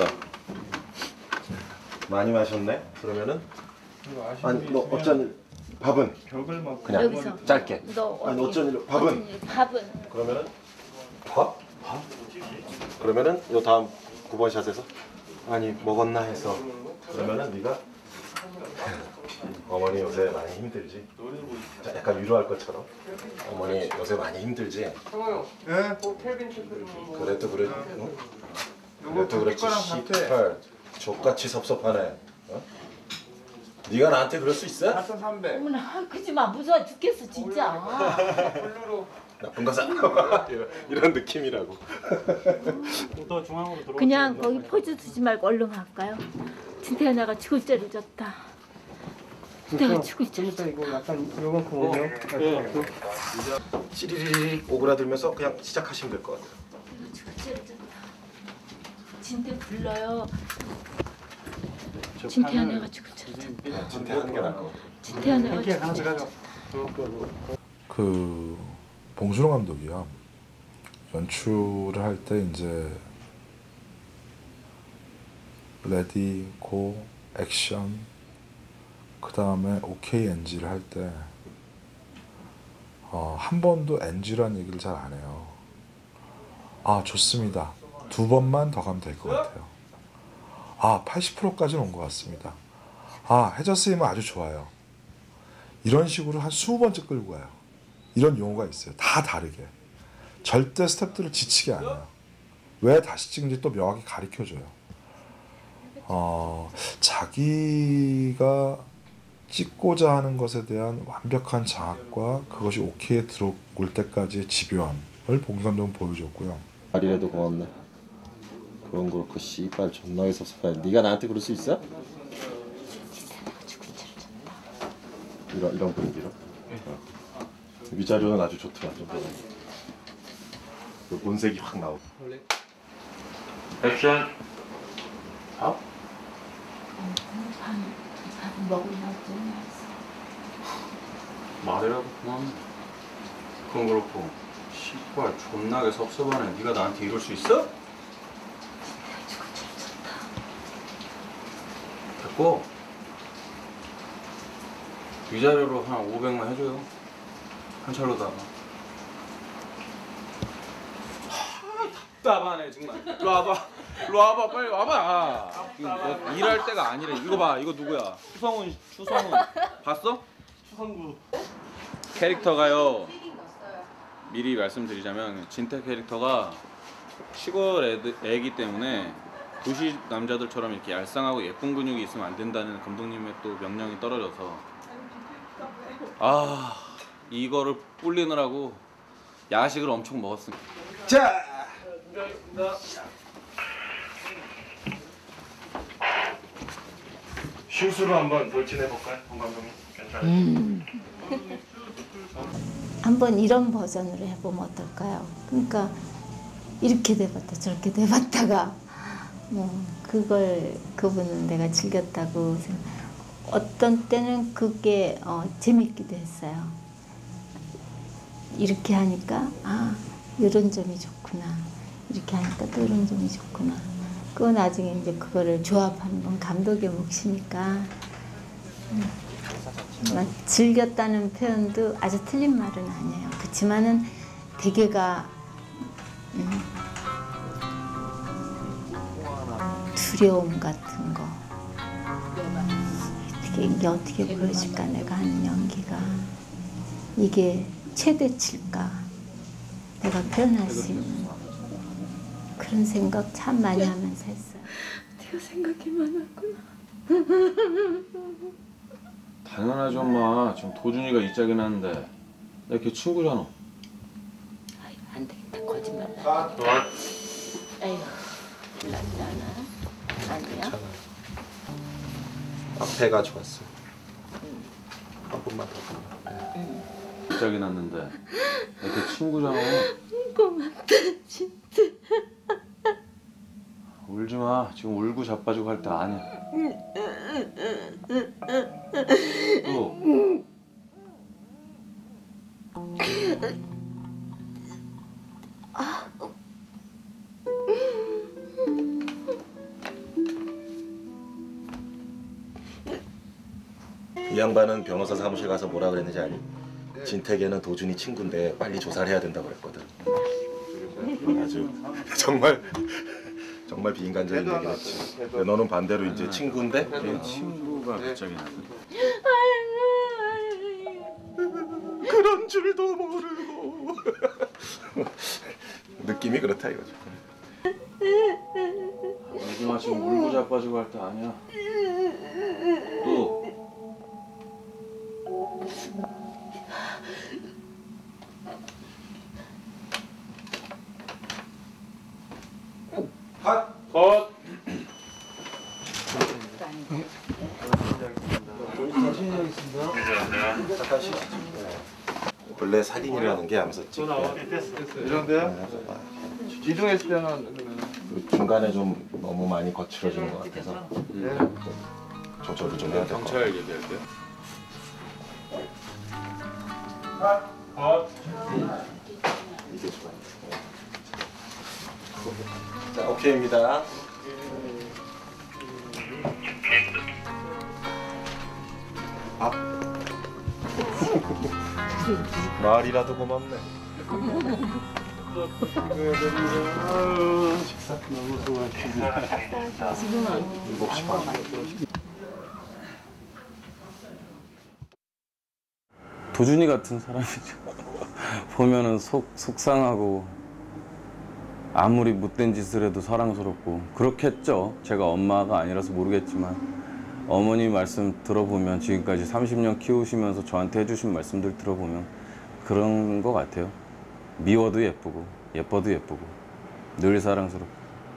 많이 마셨네? 그러면은 아니 너 어쩐 밥은 그냥 여기서. 짧게. 너 아니 어디- 어쩐 일 밥은 어쩐 일, 밥은 그러면은 밥? 밥? 그러면은 요 다음 구 번 샷에서 아니 먹었나 해서 그러면은 네가 어머니 요새 많이 힘들지? 자, 약간 위로할 것처럼 어머니 요새 많이 힘들지? 예? 텔빈 체크 좀. 그래도 그래 응? 그래도 그렇지 씨팔 족같이 섭섭하네 어? 네가 나한테 그럴 수 있어? 사천삼백. 어머나 그지마 무서워 죽겠어 진짜. 나쁜 거사 이런, 이런 느낌이라고. 너 중앙으로 들어오지. 그냥 거기 포즈 두지 말고 얼른 갈까요? 진태야 내가 죽을 죄를 졌다. 내가 죽을 죄를 졌다. 이거 약간 요만큼 오면 예. 찌리리리 오그라들면서 그냥 시작하시면 될 것 같아요. 내가 죽을 죄를 졌다. 진태 불러요. 진태야 내가 죽을 죄를 졌다. 진태 하는 게 나을 것 같아요. 진태야 내가 죽을 죄를 졌다. 그 봉준호 감독이요. 연출을 할 때 이제 레디 고 액션 그 다음에 오케이 엔지를 할 때 어, 한 번도 엔지라는 얘기를 잘 안 해요. 아 좋습니다. 두 번만 더 가면 될 것 같아요. 아 팔십 퍼센트까지는 온 것 같습니다. 아 해저스임은 아주 좋아요. 이런 식으로 한 스무 번째 끌고 가요. 이런 용어가 있어요. 다 다르게. 절대 스태프들을 지치게 안 해요. 왜 다시 찍는지 또 명확히 가르쳐줘요. 어, 자기가 찍고자 하는 것에 대한 완벽한 장악과 그것이 오케이에 들어올 때까지의 집요함을 봉 감독은 보여줬고요. 말이라도 고맙네. 그건 그렇고 씨발 존나게 섭섭해. 네가 나한테 그럴 수 있어? 이런 이런 분위기로. 어. 위자료는 아주 좋더라. 좀 더. 그 본색이 확 나오고. 액션. 아? 밥 먹으려고 말이라도 고맙네. 그건 그렇고 씨발 존나게 섭섭하네. 네가 나한테 이럴 수 있어? 됐고 위자료로 한 오백만 해줘요. 한 차로다가. 하, 답답하네 정말. 일로 와봐. 일로 와봐. 빨리 와봐. 이거 너 일할 때가 아니라. 이거 봐. 이거 누구야? 추성훈. 추성훈. 봤어? 추성구. 캐릭터가요. 미리 말씀드리자면 진태 캐릭터가 시골 애들, 애기 때문에 도시 남자들처럼 이렇게 얄쌍하고 예쁜 근육이 있으면 안 된다는 감독님의 또 명령이 떨어져서 아 이거를 불리느라고 야식을 엄청 먹었습니다. 자, 슛으로 한번 돌진해 볼까요, 봉 감독님? 괜찮아요? 음. 한번 이런 버전으로 해보면 어떨까요? 그러니까 이렇게 돼봤다 저렇게 돼봤다가 뭐 그걸 그분은 내가 즐겼다고 생각. 어떤 때는 그게 어, 재밌기도 했어요. 이렇게 하니까 아 이런 점이 좋구나. 이렇게 하니까 또 이런 점이 좋구나. 그거 나중에 이제 그거를 조합하는 건 감독의 몫이니까. 음. 즐겼다는 표현도 아주 틀린 말은 아니에요. 그렇지만은 대개가 음, 두려움 같은 거 어떻게 이게 어떻게 보여질까 내가 하는 연기가 이게 최대치일까 내가 표현할 수 있는 그런 생각 참 많이 하면서 했어요. 네가 생각이 많았구나. 당연하죠 엄마. 지금 도준이가 이 짝이 났는데 내가 걔 친구잖아. 안 되겠다 거짓말. 에휴 불났잖아. 아니야. 앞에가 좋았어. 한 번만 더. 응. 이 짝이 났는데 내가 걔 친구잖아. 고맙다 진짜. 울지 마. 지금 울고 자빠지고 할 때 아니야. 또. 이 양반은 변호사 사무실 가서 뭐라 그랬는지 아니? 진택에는 도준이 친구인데 빨리 조사를 해야 된다고 그랬거든. 아주 정말 정말 비인간적인 얘기를 했지. 근데 너는 반대로 이제 친구인데 내 친구가 갑자기 나서 그런 줄도 모르고 느낌이 그렇다 이거죠. 요즘 지금 울고 자빠지고 할 때 아니야. 또 컷! 컷! 잠깐 쉬시죠. 원래 살인이라는 게 하면서 찍고 이런데요? 이동했을 때는 그 중간에 좀 너무 많이 거칠어지는 것 같아서 조절을 좀 해야 될 것 같아요. 경찰 얘기할게요. 컷! 이게 좋아요. 자, 오케이입니다. 아. 말이라도 고맙네. 식사 너무 수고하셨습니다. 일곱 시 반. 도준이 같은 사람이죠. 보면은 속 속상하고 아무리 못된 짓을 해도 사랑스럽고 그렇겠죠. 제가 엄마가 아니라서 모르겠지만 어머니 말씀 들어보면 지금까지 삼십 년 키우시면서 저한테 해주신 말씀들 들어보면 그런 것 같아요. 미워도 예쁘고 예뻐도 예쁘고 늘 사랑스럽고.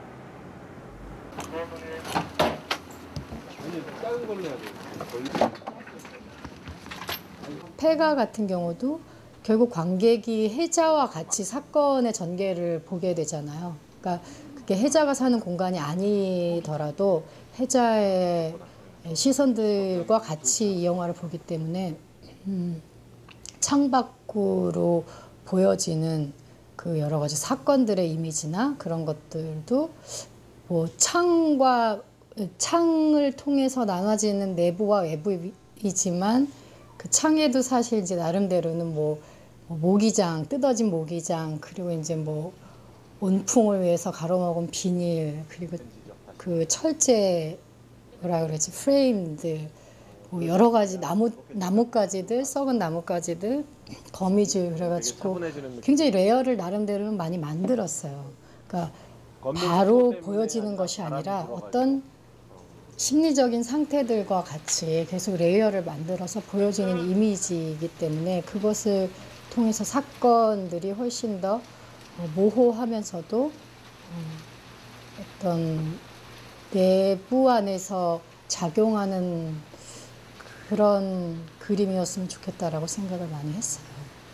폐가 같은 경우도 결국 관객이 혜자와 같이 사건의 전개를 보게 되잖아요. 그러니까 그게 혜자가 사는 공간이 아니더라도 혜자의 시선들과 같이 이 영화를 보기 때문에 음, 창밖으로 보여지는 그 여러 가지 사건들의 이미지나 그런 것들도 뭐 창과 창을 통해서 나눠지는 내부와 외부이지만 그 창에도 사실 이제 나름대로는 뭐, 뭐 모기장, 뜯어진 모기장, 그리고 이제 뭐 온풍을 위해서 가로막은 비닐, 그리고 그 철제 뭐라 그러지 프레임들, 뭐 여러 가지 나무 나뭇가지들, 썩은 나뭇가지들, 거미줄 그래가지고 굉장히 레이어를 나름대로는 많이 만들었어요. 그러니까 바로 보여지는 것이 아니라 어떤 심리적인 상태들과 같이 계속 레이어를 만들어서 보여지는 이미지이기 때문에 그것을 통해서 사건들이 훨씬 더 모호하면서도 어떤 내부 안에서 작용하는 그런 그림이었으면 좋겠다라고 생각을 많이 했어요.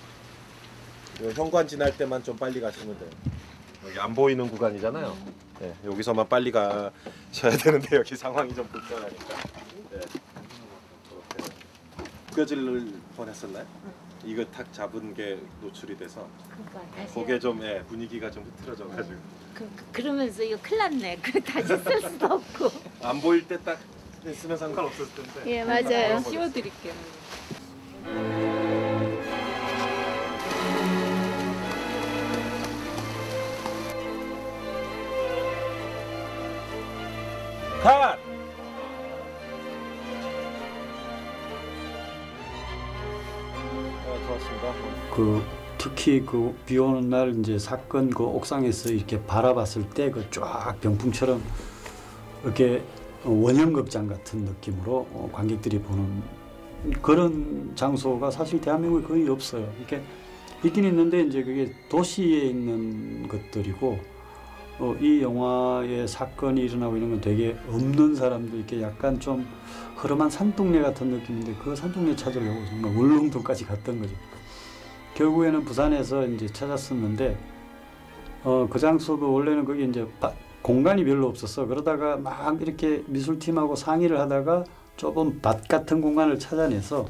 현관 지날 때만 좀 빨리 가시면 돼요. 여기 안 보이는 구간이잖아요. 네, 여기서만 빨리 가셔야 되는데 여기 상황이 좀 불편하니까. 네. 껴질 뻔했었나요? 이거 탁 잡은 게 노출이 돼서 그게 좀 예, 분위기가 좀 흐트러져가지고. 그, 그, 그러면서 이거 큰일 났네. 그 다시 쓸 수도 없고. 안 보일 때 딱 쓰면 상관없었을 텐데. 예, 맞아요. 씌워드릴게요. 컷! 네, 좋았습니다. 그 특히 그 비 오는 날 이제 사건 그 옥상에서 이렇게 바라봤을 때 그 쫙 병풍처럼 이렇게 원형극장 같은 느낌으로 어, 관객들이 보는 그런 장소가 사실 대한민국에 거의 없어요. 이렇게 있긴 있는데 이제 그게 도시에 있는 것들이고 어, 이 영화의 사건이 일어나고 이런 건 되게 없는 사람들 이렇게 약간 좀 허름한 산동네 같은 느낌인데 그 산동네 찾으려고 정말 울릉도까지 갔던 거죠. 결국에는 부산에서 이제 찾았었는데 어, 그 장소도 원래는 거기 이제 바, 공간이 별로 없었어. 그러다가 막 이렇게 미술팀하고 상의를 하다가 좁은 밭 같은 공간을 찾아내서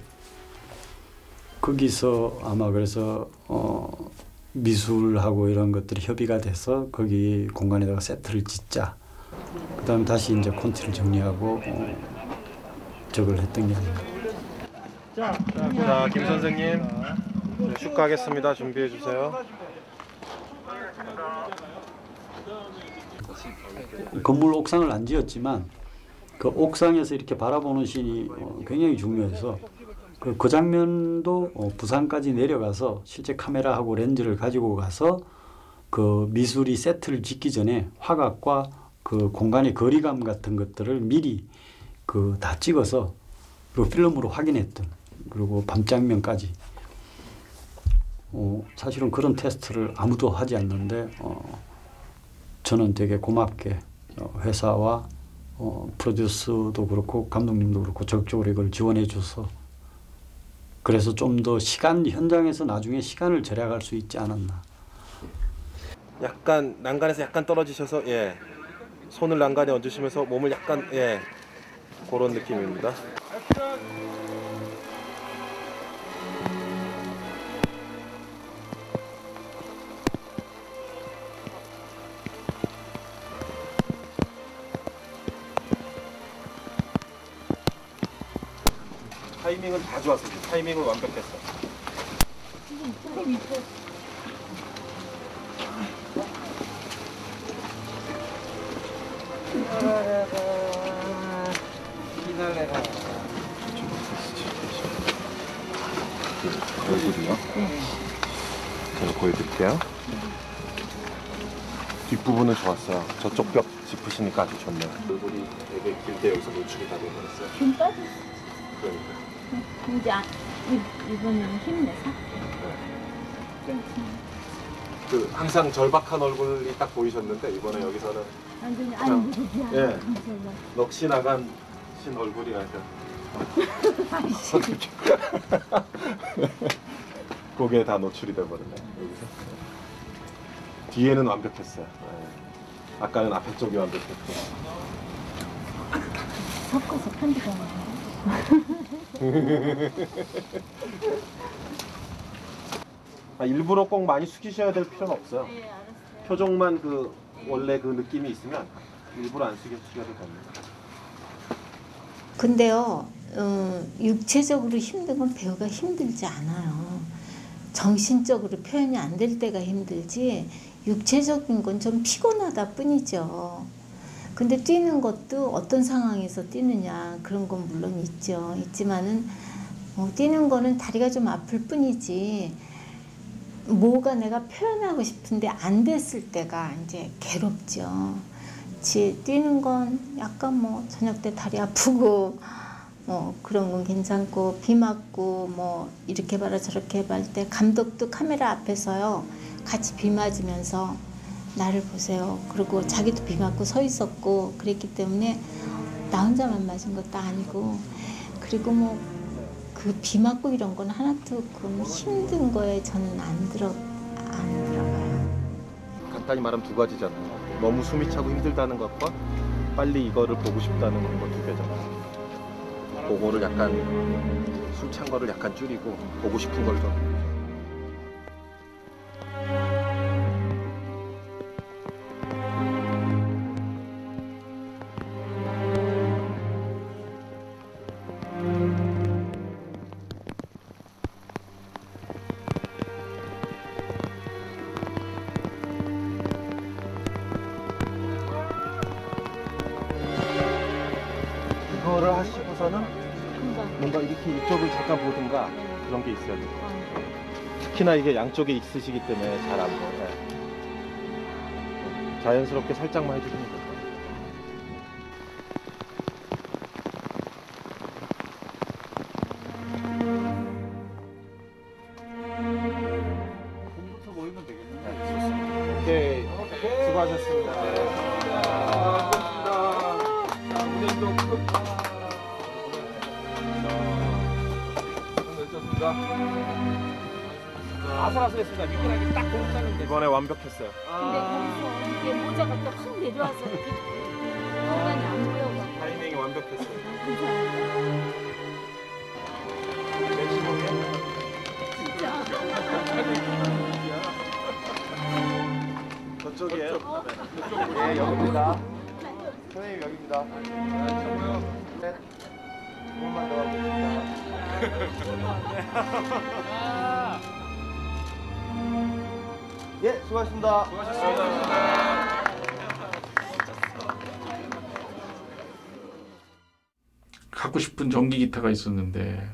거기서 아마 그래서 어, 미술하고 이런 것들이 협의가 돼서 거기 공간에다가 세트를 짓자. 그 다음에 다시 이제 콘티를 정리하고 어, 저걸 했던 게 아닌가. 자, 자, 김 선생님 네, 슛 가겠습니다. 준비해 주세요. 건물 옥상을 안 지었지만 그 옥상에서 이렇게 바라보는 씬이 어, 굉장히 중요해서 그, 그 장면도 어, 부산까지 내려가서 실제 카메라하고 렌즈를 가지고 가서 그 미술이 세트를 짓기 전에 화각과 그 공간의 거리감 같은 것들을 미리 그 다 찍어서 그 필름으로 확인했던, 그리고 밤장면까지 어, 사실은 그런 테스트를 아무도 하지 않는데 어, 저는 되게 고맙게 어, 회사와 어, 프로듀서도 그렇고 감독님도 그렇고 적극적으로 이걸 지원해 줘서, 그래서 좀 더 시간, 현장에서 나중에 시간을 절약할 수 있지 않았나. 약간 난간에서 약간 떨어지셔서 예 손을 난간에 얹으시면서 몸을 약간 예 그런 느낌입니다. 타이밍은 다 좋았어요. 타이밍은 완벽했어. 얼굴이요? 제가 보여드릴게요. 뒷부분은 좋았어요. 저쪽 벽 짚으시니까 아주 좋네요. 얼굴이 되게 길게 여기서 노출이 다 돼버렸어요. 힘 빠졌어. 그러니까. 이제 아, 이, 이번에는 힘내서. 그 항상 절박한 얼굴이 딱 보이셨는데 이번에 여기서는 완전히 그냥, 아이고 예 넋이 나간 신 얼굴이 아니라 고개 다 노출이 돼버렸네. 여기서 뒤에는 완벽했어요. 네. 아까는 앞에 쪽이 완벽했고. 섞어서 편집하는 아, 일부러 꼭 많이 숙이셔야 될 필요는 없어요. 네, 표정만 그 원래 그 느낌이 있으면 일부러 안 숙여도 됩니다. 근데요, 어, 육체적으로 힘든 건 배우가 힘들지 않아요. 정신적으로 표현이 안 될 때가 힘들지 육체적인 건 좀 피곤하다 뿐이죠. 근데 뛰는 것도 어떤 상황에서 뛰느냐 그런 건 물론 있죠. 있지만은 어, 뛰는 거는 다리가 좀 아플 뿐이지 뭐가 내가 표현하고 싶은데 안 됐을 때가 이제 괴롭죠. 지 뛰는 건 약간 뭐 저녁 때 다리 아프고 뭐 그런 건 괜찮고 비 맞고 뭐 이렇게 봐라 저렇게 해봐 할 때 감독도 카메라 앞에서요 같이 비 맞으면서 나를 보세요. 그리고 자기도 비 맞고 서 있었고 그랬기 때문에 나 혼자만 맞은 것도 아니고 그리고 뭐 그 비 맞고 이런 건 하나도 그 힘든 거에 저는 안 들어 안 들어가요. 간단히 말하면 두 가지잖아요. 너무 숨이 차고 힘들다는 것과 빨리 이거를 보고 싶다는 거 두 개잖아요. 그거를 약간 숨 찬 거를 약간 줄이고 보고 싶은 걸 좀. 이거를 하시고서는 뭔가 이렇게 이쪽을 잠깐 보든가 그런 게 있어야 돼요. 특히나 이게 양쪽에 있으시기 때문에 잘 안 보여요. 자연스럽게 살짝만 해주시면 돼요. 공부터 모이면 되겠네. 오케이. 수고하셨습니다. 아슬아슬했습니다. 미끈하게 딱 공사는데. 이번에 완벽했어요. 근데 거기서 이게 모자가 또 확 내려와서 이렇게 공간이 안 보여가. 타이밍이 완벽했어요. 진짜. 저쪽이에요. 네, 여기입니다. 선생님 여기입니다. 네. 조금만 더 하겠습니다. 예, 수고하셨습니다. 수고하셨습니다. 갖고 싶은 전기 기타가 있었는데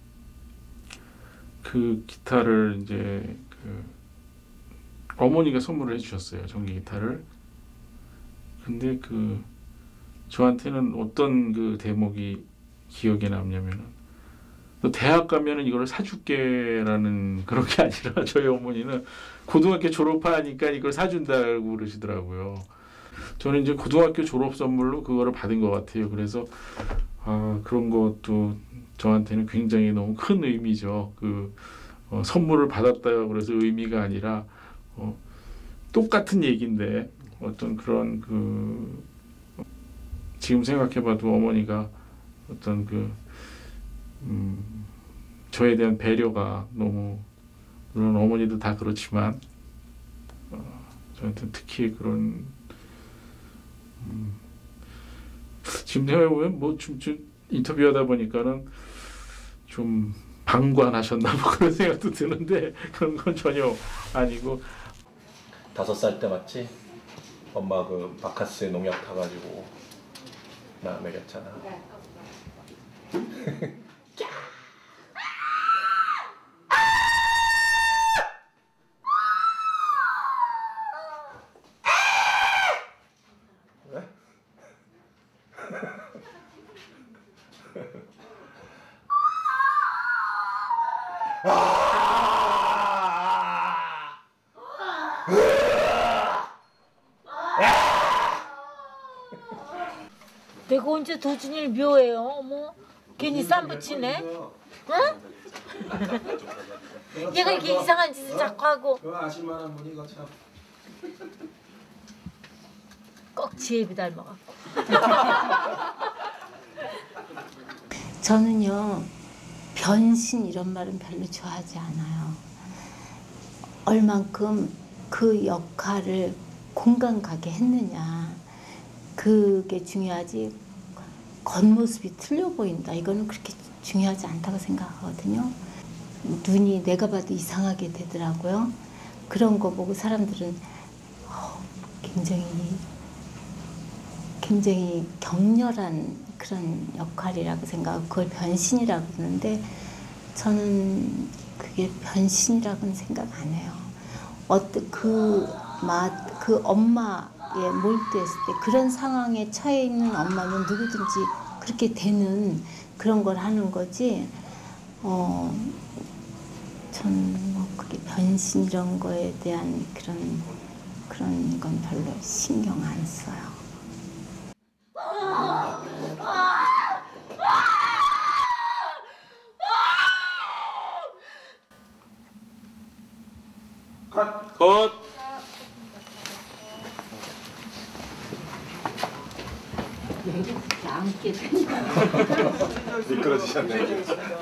그 기타를 이제 그 어머니가 선물을 해주셨어요. 전기 기타를. 근데 그 저한테는 어떤 그 대목이 기억에 남냐면은 너 대학 가면은 이거를 사줄게라는 그런 게 아니라 저희 어머니는 고등학교 졸업하니까 이걸 사준다고 그러시더라고요. 저는 이제 고등학교 졸업 선물로 그거를 받은 것 같아요. 그래서 아, 그런 것도 저한테는 굉장히 너무 큰 의미죠. 그 어, 선물을 받았다 그래서 의미가 아니라 어, 똑같은 얘기인데 어떤 그런 그 지금 생각해봐도 어머니가 어떤 그 음, 저에 대한 배려가 너무 물론 어머니도 다 그렇지만 어, 저한테 특히 그런 음, 지금 생각해보면 뭐 좀, 좀 인터뷰하다 보니까는 좀 방관하셨나 뭐 그런 생각도 드는데 그런 건 전혀 아니고. 다섯 살 때 맞지? 엄마 그 바카스 농약 타가지고 나 먹였잖아. 내가 언제 도준이를 묘해요? 어머, 괜히 쌈 붙이네. 응? 얘가 이렇게 이상한 짓을 자꾸 하고. 그 아실만한 분이 이거 참. 꼭 지혜비 닮아갖고. 저는요, 변신 이런 말은 별로 좋아하지 않아요. 얼만큼 그 역할을 공감 가게 했느냐. 그게 중요하지. 겉모습이 틀려 보인다. 이거는 그렇게 중요하지 않다고 생각하거든요. 눈이 내가 봐도 이상하게 되더라고요. 그런 거 보고 사람들은 어, 굉장히 굉장히 격렬한 그런 역할이라고 생각하고 그걸 변신이라고 그러는데 저는 그게 변신이라고는 생각 안 해요. 어떤 그 맛, 그 엄마에 몰두했을 때 그런 상황에 처해 있는 엄마는 누구든지 그렇게 되는 그런 걸 하는 거지. 어, 저는 뭐 그게 변신 이런 거에 대한 그런 그런 건 별로 신경 안 써요. 컷! 컷! 앉게 미끄러지셨네.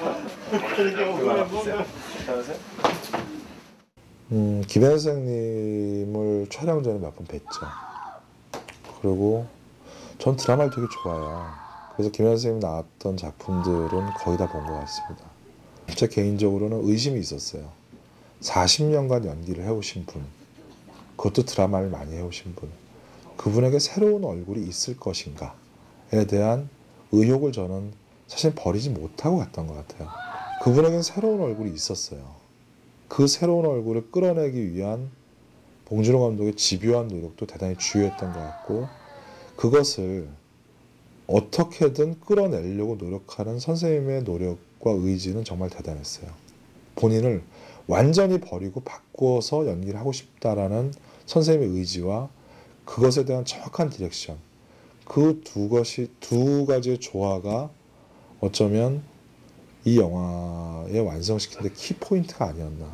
음, 김현 선생님을 촬영 전에 몇 번 뵀죠. 그리고 전 드라마를 되게 좋아해요. 그래서 김현 선생님 나왔던 작품들은 거의 다 본 것 같습니다. 제 개인적으로는 의심이 있었어요. 사십 년간 연기를 해오신 분, 그것도 드라마를 많이 해오신 분, 그분에게 새로운 얼굴이 있을 것인가에 대한 의혹을 저는 사실 버리지 못하고 갔던 것 같아요. 그분에게는 새로운 얼굴이 있었어요. 그 새로운 얼굴을 끌어내기 위한 봉준호 감독의 집요한 노력도 대단히 중요했던 것 같고, 그것을 어떻게든 끌어내려고 노력하는 선생님의 노력과 의지는 정말 대단했어요. 본인을 완전히 버리고 바꿔서 연기를 하고 싶다라는 선생님의 의지와 그것에 대한 정확한 디렉션, 그 두 것이 두 가지의 조화가 어쩌면 이 영화의 완성시키는 데 키포인트가 아니었나.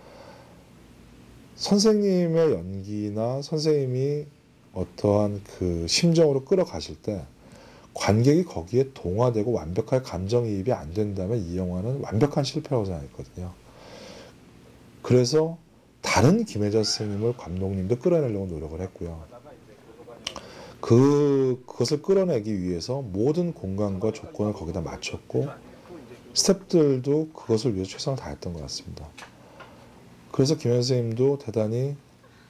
선생님의 연기나 선생님이 어떠한 그 심정으로 끌어가실 때 관객이 거기에 동화되고 완벽하게 감정이입이 안 된다면 이 영화는 완벽한 실패라고 생각했거든요. 그래서 다른 김혜자 선생님을 감독님도 끌어내려고 노력을 했고요. 그, 그것을 끌어내기 위해서 모든 공간과 조건을 거기다 맞췄고 스태프들도 그것을 위해서 최선을 다했던 것 같습니다. 그래서 김혜자 선생님도 대단히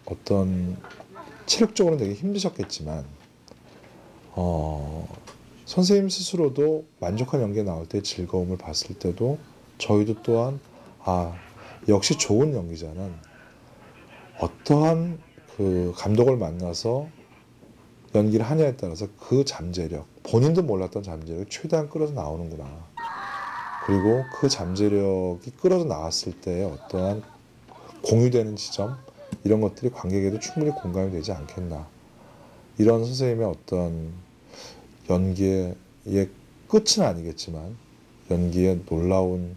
어떤 체력적으로는 되게 힘드셨겠지만 어, 선생님 스스로도 만족한 연기에 나올 때 즐거움을 봤을 때도 저희도 또한 아 역시 좋은 연기자는 어떠한 그 감독을 만나서 연기를 하냐에 따라서 그 잠재력, 본인도 몰랐던 잠재력이 최대한 끌어서 나오는구나. 그리고 그 잠재력이 끌어서 나왔을 때의 어떠한 공유되는 지점 이런 것들이 관객에도 충분히 공감이 되지 않겠나. 이런 선생님의 어떤 연기의 끝은 아니겠지만 연기의 놀라운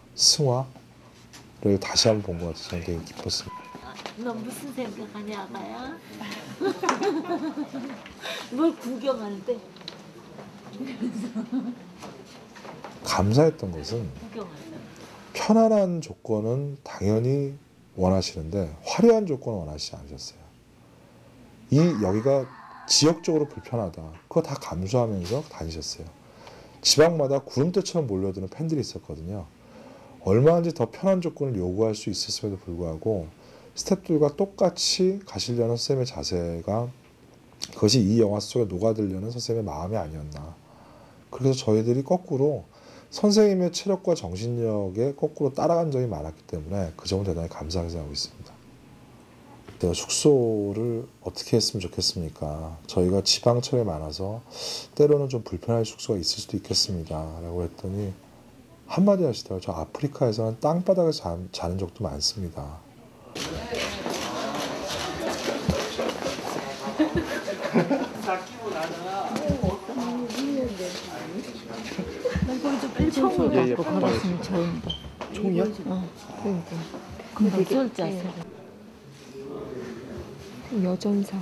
승화를 다시 한번 본 것 같아서 저는 되게 기뻤습니다. 너 무슨 생각하냐, 아가야? 뭘 구경하는데? 감사했던 것은 편안한 조건은 당연히 원하시는데 화려한 조건은 원하시지 않으셨어요. 이 여기가 지역적으로 불편하다. 그거 다 감수하면서 다니셨어요. 지방마다 구름대처럼 몰려드는 팬들이 있었거든요. 얼마든지 더 편한 조건을 요구할 수 있었음에도 불구하고 스태프들과 똑같이 가시려는 선생님의 자세가 그것이 이 영화 속에 녹아들려는 선생님의 마음이 아니었나. 그래서 저희들이 거꾸로 선생님의 체력과 정신력에 거꾸로 따라간 점이 많았기 때문에 그 점은 대단히 감사하게 생각하고 있습니다. 내가 숙소를 어떻게 했으면 좋겠습니까? 저희가 지방철에 많아서 때로는 좀 불편할 숙소가 있을 수도 있겠습니다. 라고 했더니 한마디 하시더라고요. 저 아프리카에서는 땅바닥에서 자, 자는 적도 많습니다. 총을 갖고 걸었으면 좋은데. 총이요? 어, 그러니까. 금방 쏠지 않아요. 여전사.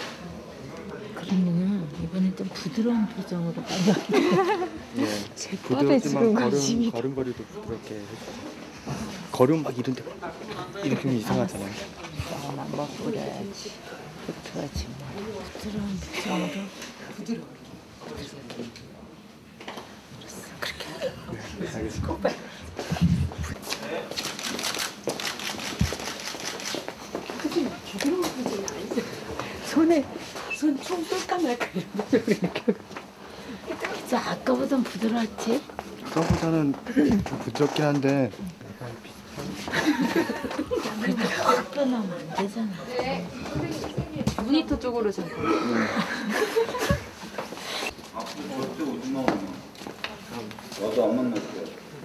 그러면 이번엔 좀 부드러운 표정으로 빨리. 예. 제 부드럽지만 걸음, 걸음걸이도 부드럽게 해주세요. 걸음 막 이런데 이렇게 하면 이상하잖아요. 나 먹으려야지. 부드러지 뭐. 부드러운 표정으로. 부드럽게. 네, 알겠습니다. 손에 손총 쏠까 말까 이렇게. 그래서 아까보단 부드럽지? 아까보다는 좀 부드럽긴 한데 그래도 확 변하면 안 되잖아. 모니터 쪽으로 잡고. 절대 오지 마. 나도 안 만날게.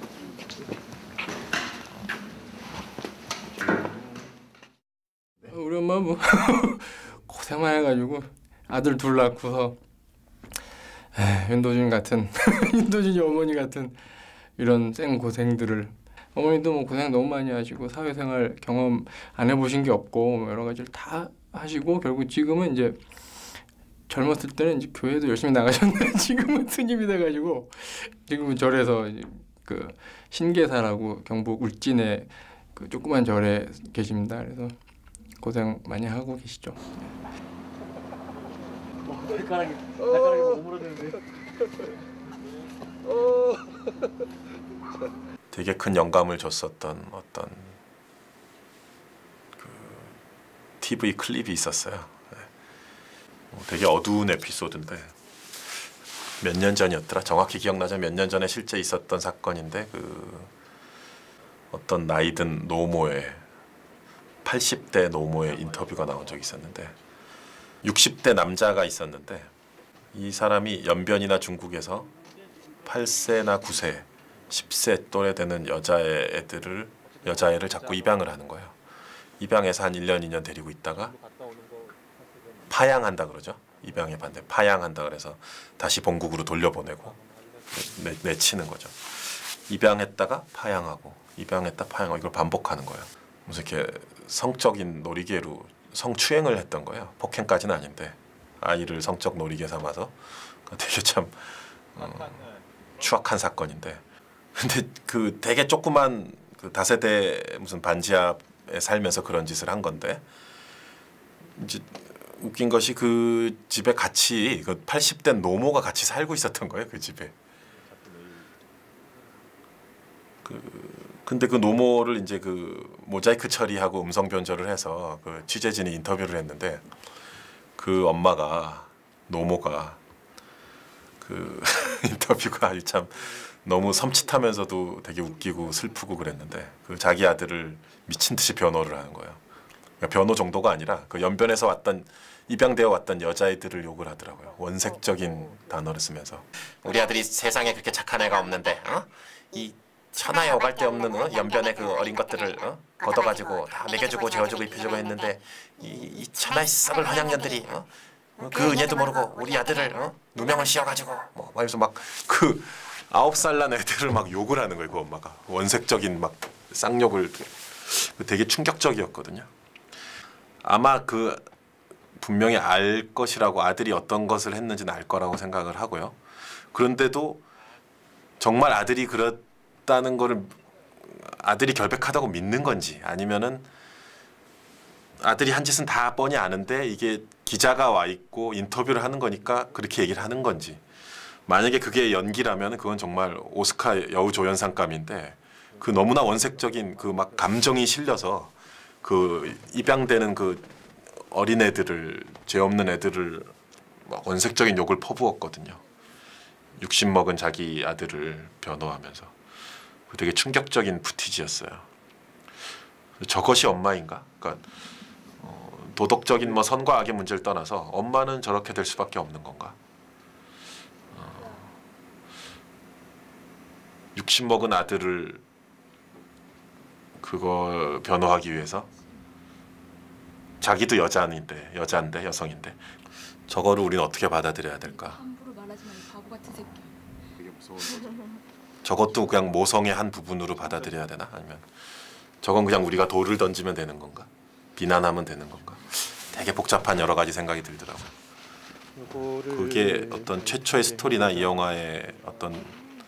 우리 엄마 뭐 고생만 해가지고 아들 둘 낳고서 에이, 윤도준 같은 윤도준이 어머니 같은 이런 생 고생들을 어머니도 뭐 고생 너무 많이 하시고 사회생활 경험 안 해보신 게 없고 뭐 여러 가지를 다 하시고 결국 지금은 이제 젊었을 때는 이제 교회도 열심히 나가셨는데 지금은 스님이 돼가지고 지금은 절에서 그 신계사라고 경북 울진에 그 조그만 절에 계십니다. 그래서 고생 많이 하고 계시죠. 발가락이 발가락이 오므러드는데. 되게 큰 영감을 줬었던 어떤 그 티비 클립이 있었어요. 되게 어두운 에피소드인데 몇 년 전이었더라. 정확히 기억나죠. 몇 년 전에 실제 있었던 사건인데 그 어떤 나이든 노모의 팔십 대 노모의 인터뷰가 나온 적이 있었는데 육십 대 남자가 있었는데 이 사람이 연변이나 중국에서 팔 세나 구 세, 십 세 또래 되는 여자애들을 여자애를 자꾸 입양을 하는 거예요. 입양해서 한 일 년, 이 년 데리고 있다가 파양한다 그러죠. 입양의 반대 파양한다 그래서 다시 본국으로 돌려보내고 내, 내치는 거죠. 입양했다가 파양하고 입양했다 파양하고 이걸 반복하는 거예요. 무슨 이렇게 성적인 놀이개로 성추행을 했던 거예요. 폭행까지는 아닌데 아이를 성적 놀이개 삼아서 되게 참 어, 추악한 사건인데 근데 그 되게 조그만 그 다세대 무슨 반지하에 살면서 그런 짓을 한 건데 이제 웃긴 것이 그 집에 같이 그 팔십 대 노모가 같이 살고 있었던 거예요. 그 집에. 그 근데 그 노모를 이제 그 모자이크 처리하고 음성 변조를 해서 그 취재진이 인터뷰를 했는데 그 엄마가 노모가 그 인터뷰가 아주 참 너무 섬찟하면서도 되게 웃기고 슬프고 그랬는데 그 자기 아들을 미친 듯이 변호를 하는 거예요. 그러니까 변호 정도가 아니라 그 연변에서 왔던 입양되어 왔던 여자애들을 욕을 하더라고요. 원색적인 단어를 쓰면서 우리 아들이 세상에 그렇게 착한 애가 없는데 어? 이 천하에 오갈 데 없는 어? 연변의 그 어린 것들을 어? 걷어가지고 다 먹여주고 재워주고 입혀주고 했는데 이, 이 천하의 썩을 환양년들이 어? 그 은혜도 모르고 우리 아들을 어? 누명을 씌워가지고 뭐 하면서 막 그 아홉 살 난 애들을 막 욕을 하는 거예요. 그 엄마가 원색적인 막 쌍욕을 되게 충격적이었거든요. 아마 그 분명히 알 것이라고 아들이 어떤 것을 했는지는 알 거라고 생각을 하고요. 그런데도 정말 아들이 그랬다는 거를 아들이 결백하다고 믿는 건지 아니면은 아들이 한 짓은 다 뻔히 아는데 이게 기자가 와 있고 인터뷰를 하는 거니까 그렇게 얘기를 하는 건지 만약에 그게 연기라면 그건 정말 오스카 여우조연상감인데 그 너무나 원색적인 그 막 감정이 실려서 그 입양되는 그 어린애들을 죄 없는 애들을 막 원색적인 욕을 퍼부었거든요. 육십 먹은 자기 아들을 변호하면서 되게 충격적인 부티지였어요. 저것이 엄마인가? 그러니까 어, 도덕적인 뭐 선과 악의 문제를 떠나서 엄마는 저렇게 될 수밖에 없는 건가? 어, 육십 먹은 아들을 그거 변호하기 위해서 자기도 여자인데 여자인데 여성인데 저거를 우리는 어떻게 받아들여야 될까? 함부로 말하지 마, 이 바보 같은 새끼. 되게 무서운 거죠. 저것도 그냥 모성의 한 부분으로 받아들여야 되나? 아니면 저건 그냥 우리가 돌을 던지면 되는 건가? 비난하면 되는 건가? 되게 복잡한 여러 가지 생각이 들더라고요. 그게 어떤 최초의 스토리나 이 영화의 어떤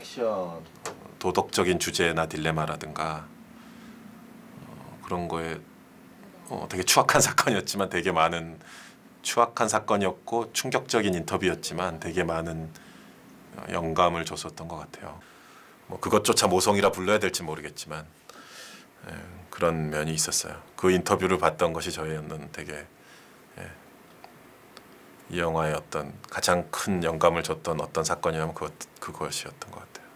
도덕적인 주제나 딜레마라든가 어, 그런 거에 어, 되게 추악한 사건이었지만 되게 많은 추악한 사건이었고 충격적인 인터뷰였지만 되게 많은 영감을 줬었던 것 같아요. 뭐 그것조차 모성이라 불러야 될지 모르겠지만 예, 그런 면이 있었어요. 그 인터뷰를 봤던 것이 저희는 되게 예, 이 영화의 어떤 가장 큰 영감을 줬던 어떤 사건이라면 그것, 그것이었던 것 같아요.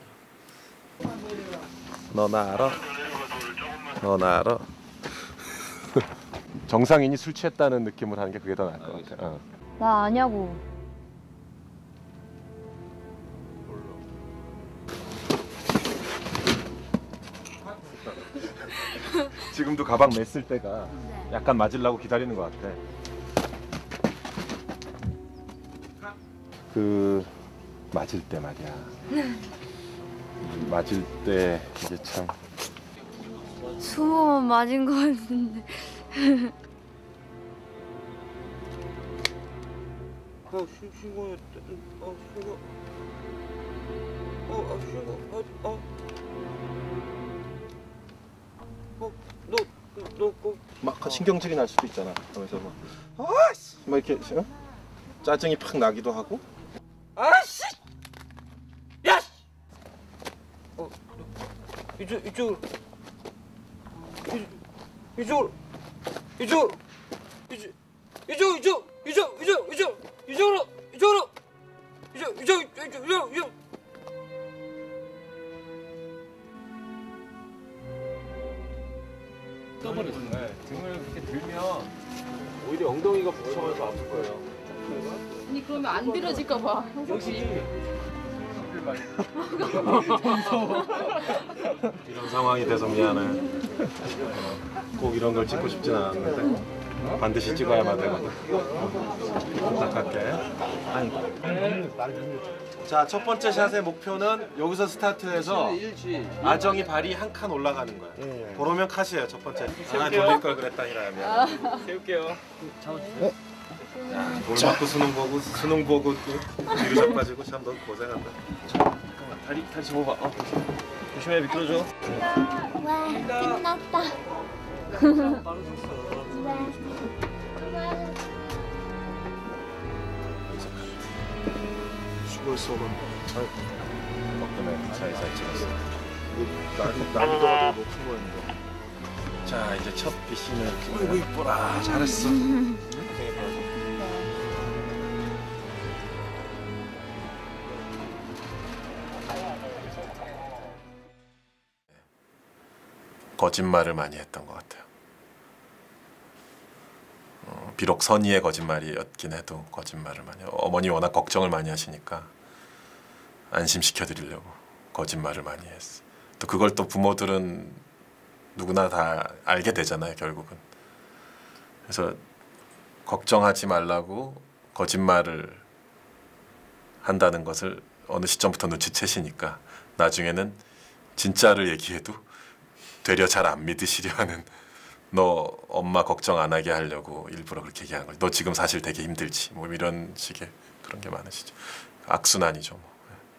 너 나 알아? 너 나 알아? 정상인이 술 취했다는 느낌을 하는 게 그게 더 나을 것 같아. 어. 나 아냐고. 지금도 가방 맸을 때가 약간 맞으려고 기다리는 것 같아. 그 맞을 때 말이야. 맞을 때 이게 참. 스무 번 맞은 거 같은데. 어, 쉬, 쉬고, 어, 쉬고, 어, 어, 쉬고, 어, 어, 어, 너, 너, 너, 막 신경질이 날 수도 있잖아. 그러면서 막, 아씨, 막 이렇게 어? 짜증이 팍 나기도 하고. 아씨, 야, 어, 이쪽, 이쪽, 이쪽, 이쪽, 이쪽, 이쪽, 이쪽. 이쪽 이쪽 이쪽 이쪽으로 이쪽으로 이쪽 이쪽 이쪽 이쪽 이쪽 떠버렸어. 네, 등을 이렇게 들면 오히려 엉덩이가 붙여서 아플 거예요. 아니 그러면 안 들어질까 봐. 역시 이런 상황이 돼서 미안해. 꼭 이런 걸 찍고 싶진 않았는데. 반드시 찍어야만 되거든. 안타깝게. 자, 첫 번째 샷의 목표는 여기서 스타트해서 아정이 발이 한 칸 올라가는 거야. 도로면 컷이에요, 첫 번째. 아, 돌릴 걸 그랬다니라. 미안. 세울게요. 잡아주세요. 돌 맞고 수능 보고 수능 보고 뒤로 자빠지고 참 너 고생한다. 잠깐만, 다리 다리 접어봐. 어. 조심해, 미끄러져. 와, 끝났다. 수고했어, 오늘. 덕분에 사이사이 찍었어. 난이 난이도가 되게 높은 거였는데. 자, 이제 첫 비씨는 아이고 이뻐라. 잘했어. 고생했어. 거짓말을 많이 했던 것 같아요. 어, 비록 선의의 거짓말이었긴 해도 거짓말을 많이. 어머니 워낙 걱정을 많이 하시니까 안심시켜 드리려고 거짓말을 많이 했어. 또 그걸 또 부모들은 누구나 다 알게 되잖아요, 결국은. 그래서 걱정하지 말라고 거짓말을 한다는 것을 어느 시점부터 눈치채시니까 나중에는 진짜를 얘기해도 되려 잘 안 믿으시려 하는, 너 엄마 걱정 안 하게 하려고 일부러 그렇게 얘기하는 거지. 너 지금 사실 되게 힘들지. 뭐 이런 식의 그런 게 많으시죠. 악순환이죠. 뭐.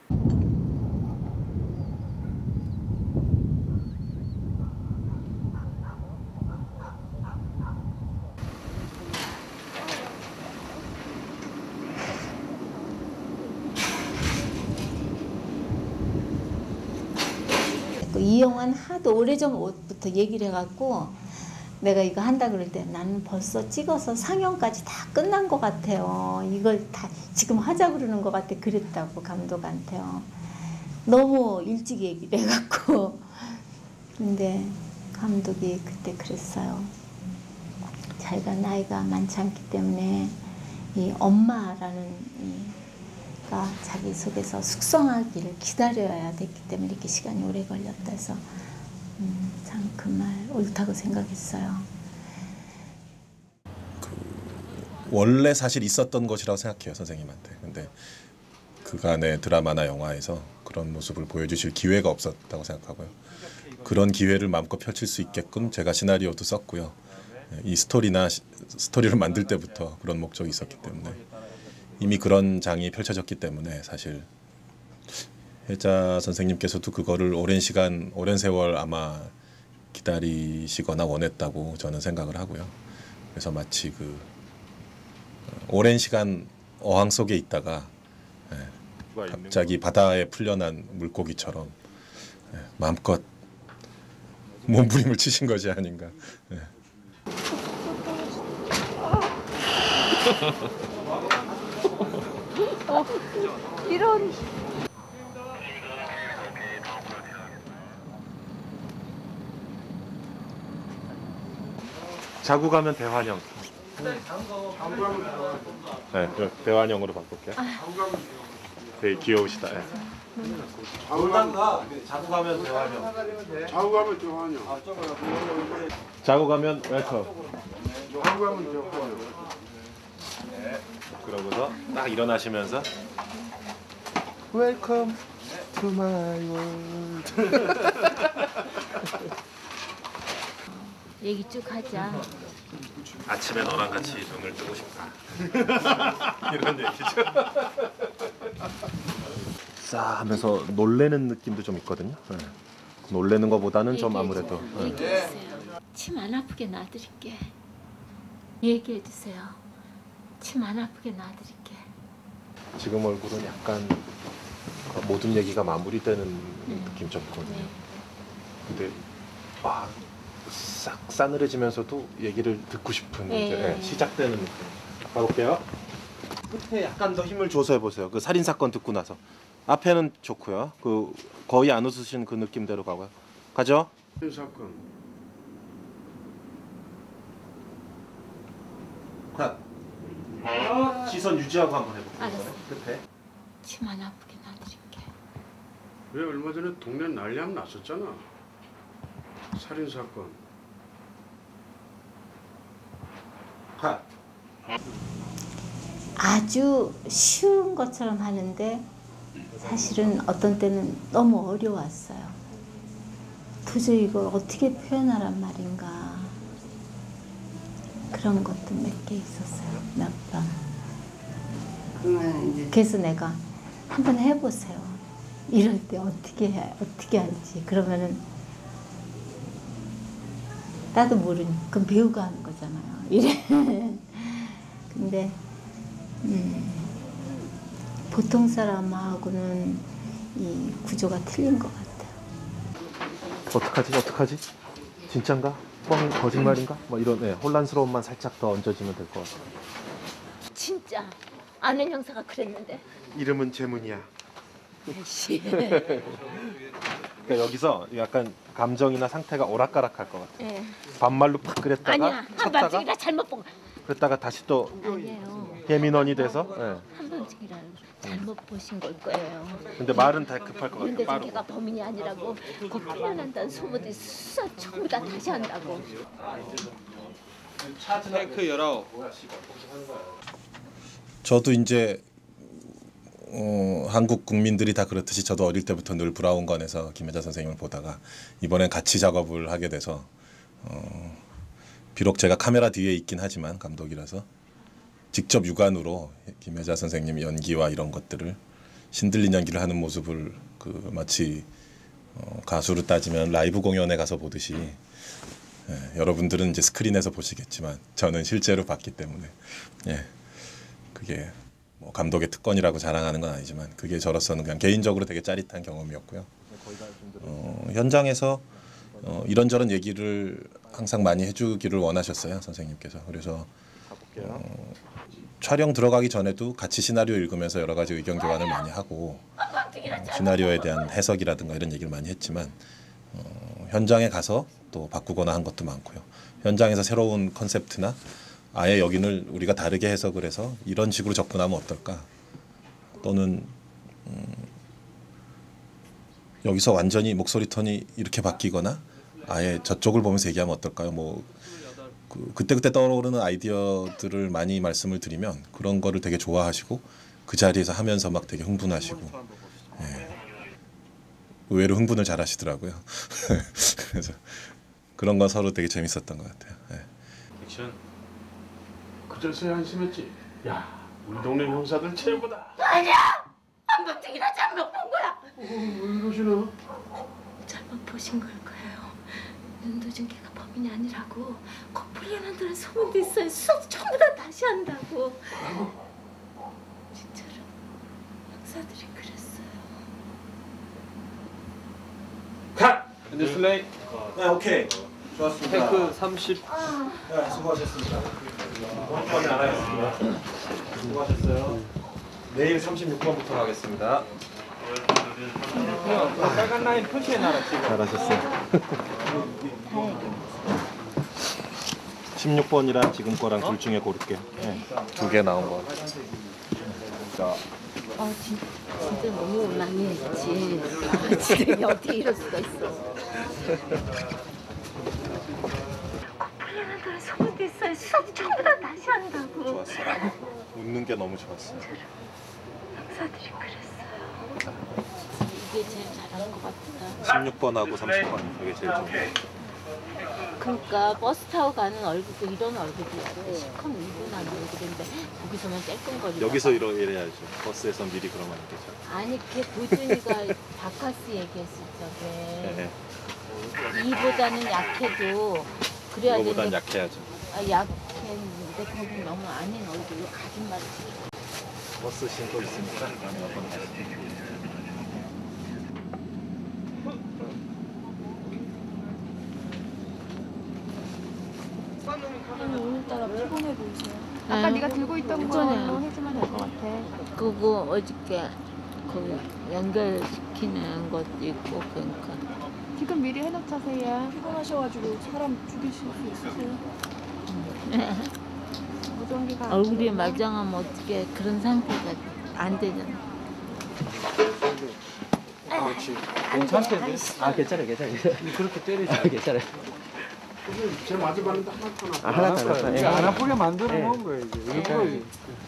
이영환 하도 오래전부터 얘기를 해갖고 내가 이거 한다 그럴 때 나는 벌써 찍어서 상영까지 다 끝난 것 같아요. 이걸 다 지금 하자 그러는 것 같아. 그랬다고 감독한테요. 너무 일찍 얘기를 해갖고. 근데 감독이 그때 그랬어요. 자기가 나이가 많지 않기 때문에 이 엄마라는 이가 자기 속에서 숙성하기를 기다려야 됐기 때문에 이렇게 시간이 오래 걸렸다 해서 음, 참 그 말 옳다고 생각했어요. 원래 사실 있었던 것이라고 생각해요, 선생님한테. 근데 그간의 드라마나 영화에서 그런 모습을 보여주실 기회가 없었다고 생각하고요. 그런 기회를 마음껏 펼칠 수 있게끔 제가 시나리오도 썼고요. 이 스토리나 스토리를 만들 때부터 그런 목적이 있었기 때문에 이미 그런 장이 펼쳐졌기 때문에 사실 혜자 선생님께서도 그거를 오랜 시간, 오랜 세월 아마 기다리시거나 원했다고 저는 생각을 하고요. 그래서 마치 그 오랜 시간 어항 속에 있다가 갑자기 바다에 풀려난 물고기처럼 마음껏 몸부림을 치신 것이 아닌가. 어, 이런. 자고 가면 대환영. 네, 대환영으로 바꿀게요. 되게 귀여우시다. 네. 자고가 자고 가면 대환영. 자고 가면 대환영. 자고 가면 웰컴. 자고 가면 대환영. 그러고서 딱 일어나시면서 웰컴 투 마이 월드. 얘기 쭉 하자. 아침에 너랑 같이 눈을 뜨고 싶다. 이런 얘기죠. 싸 하면서 놀래는 느낌도 좀 있거든요. 네. 놀래는 것보다는 좀 아무래도 네. 얘기해주세요. 침 안 아프게 놔드릴게. 얘기해주세요. 침 안 아프게 놔드릴게. 지금 얼굴은 약간 모든 얘기가 마무리되는 네. 느낌 좀 있거든요. 네. 근데 아, 싹 싸늘해지면서도 얘기를 듣고 싶은 네. 이제, 네, 시작되는 느낌. 가볼게요. 끝에 약간 더 힘을 줘서 해보세요. 그 살인 사건 듣고 나서 앞에는 좋고요. 그 거의 안 웃으신 그 느낌대로 가고요. 가죠. 살인 사건. 컷. 시선 유지하고 한번 해볼게요. 알았어. 끝에. 침 안 아프게 놔드릴게. 왜 얼마 전에 동네 난리함 났었잖아. 살인 사건. 컷. 아주 쉬운 것처럼 하는데 사실은 어떤 때는 너무 어려웠어요. 도저히 이걸 어떻게 표현하란 말인가. 그런 것도 몇 개 있었어요. 몇 번. 그래서 내가 한번 해보세요. 이럴 때 어떻게 해, 어떻게 할지. 그러면은 나도 모르니 그건 배우가 하는 거잖아요. 이래. 근데 음, 보통 사람하고는 이 구조가 틀린 것 같아요. 어떡하지? 어떡하지? 진짠가? 뻥 거짓말인가? 뭐 이런 네, 혼란스러움만 살짝 더 얹어지면 될 것 같아요. 진짜 아는 형사가 그랬는데. 이름은 재문이야. 씨. 그러니까 그러니까 여기서 약간 감정이나 상태가 오락가락할 것 같아. 예. 반말로 팍 그랬다가 아니야 쳤다가 한번씩이라 잘못 본 거. 그랬다가 다시 또 아니에요. 예민원이 돼서. 예. 한 번씩이라 잘못 보신 걸 거예요. 근데 말은 다 급할 것 같아. 근데 빠르고. 자기가 범인이 아니라고 그 풀려난다는 소문이 수사 전부 다 다시 한다고. 테이크 열아홉. 저도 이제 어, 한국 국민들이 다 그렇듯이 저도 어릴 때부터 늘 브라운관에서 김혜자 선생님을 보다가 이번엔 같이 작업을 하게 돼서 어, 비록 제가 카메라 뒤에 있긴 하지만 감독이라서 직접 육안으로 김혜자 선생님 연기와 이런 것들을 신들린 연기를 하는 모습을 그 마치 어, 가수로 따지면 라이브 공연에 가서 보듯이 예, 여러분들은 이제 스크린에서 보시겠지만 저는 실제로 봤기 때문에 예, 그게 뭐 감독의 특권이라고 자랑하는 건 아니지만 그게 저로서는 그냥 개인적으로 되게 짜릿한 경험이었고요. 어, 현장에서 어, 이런저런 얘기를 항상 많이 해주기를 원하셨어요 선생님께서. 그래서 어, 촬영 들어가기 전에도 같이 시나리오 읽으면서 여러 가지 의견 교환을 많이 하고 어, 시나리오에 대한 해석이라든가 이런 얘기를 많이 했지만 어, 현장에 가서 또 바꾸거나 한 것도 많고요. 현장에서 새로운 컨셉트나 아예 여기를 우리가 다르게 해석을 해서 이런 식으로 접근하면 어떨까? 또는 음, 여기서 완전히 목소리 톤이 이렇게 바뀌거나 아예 저쪽을 보면서 얘기하면 어떨까요? 뭐 그, 그때그때 떠오르는 아이디어들을 많이 말씀을 드리면 그런 거를 되게 좋아하시고 그 자리에서 하면서 막 되게 흥분하시고 예. 의외로 흥분을 잘 하시더라고요. 그래서 그런 건 서로 되게 재밌었던 것 같아요. 예. 액션. 그제서야 안심했지. 야, 우리 동네 형사들 최고다. 아니야. 한 번씩이나 잘못 본 거야. 어, 왜 이러시나? 잘못 보신 걸 거예요. 윤도준 걔가 범인이 아니라고 커플이 난다는 소문도 있어요. 수업 전부 다 다시 한다고. 진짜로 형사들이 그랬어요. 컷! 핸드 슬레이. 네, 오케이. 좋았습니다. 테이크 삼십. 네, 수고하셨습니다. 원판이 알아요. 수고하셨어요. 내일 삼십육 번부터 가겠습니다. 빨간 라인 표시해놔라 지금. 잘하셨어요. 십육 번이랑 지금 거랑 둘 중에 고를게요. 네, 두 개 나온 거. 자, 아 진, 진짜 너무 많이 했지. 아, 진짜 어떻게 이럴 수가 있어. 커플이 난다는 소문도 있어요. 수업 전부 다 다시 한다고. 좋았어. 웃는 게 너무 좋았어. 형사들이 그랬어요. 이게 제일 잘한 것 같다. 십육 번하고 삼십 번 그게 제일 좋은 거. 그러니까 버스 타고 가는 얼굴도 이런 얼굴이었어. 시커먼 은근한 얼굴인데 거기서만 짤끔거리고. 여기서 이러 이래야죠. 버스에서 미리 그러면 안 되죠. 아니 그게 도준이가 바카스 얘기했을 적에 네. 이보다는 약해도 그래야 되는데. 이거보단 약해야죠. 아 약했는데 거기 너무 아닌 얼굴로 거짓말을 해. 버스 신고 있으니까 한번 다시. 오늘따라 피곤해 보이세요. 아까 네가 들고 있던 걸로 해주면 될 것 같아. 그거 어저께 그 연결시키는 것도 있고 그러니까. 지금 미리 해놓자 세야. 피곤하셔가지고 사람 죽이실 수 있으세요? 무전기가 얼굴이 말짱하면 어떻게 그런 상태가 안 되잖아. 그렇지. 괜찮대. 아 괜찮아 괜찮아. 그렇게 때리지. 아 괜찮아. 제 마지막인데 하나 아, 하나 더 하나. 이제 안 아프게 만들어 예. 놓은 거예요 이제. 일부러 이제.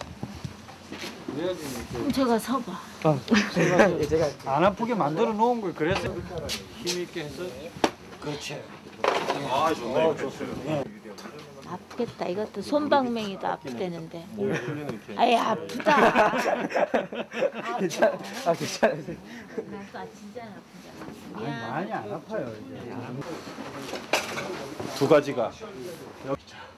그럼 제가 서봐. 아, 제가 제가 안 아프게 만들어 놓은 거예요. 그래서 힘 있게 해서. 그렇지. 아 좋네. 좋습니다. 아프겠다. 이것도 손방맹이도 아프대는데. 몸 풀리는 이렇게. 아예 아프다. 괜찮아. 아 괜찮아. 나 진짜 아프다. 아니, 많이 안 아파요 이제. 두 가지가 여기.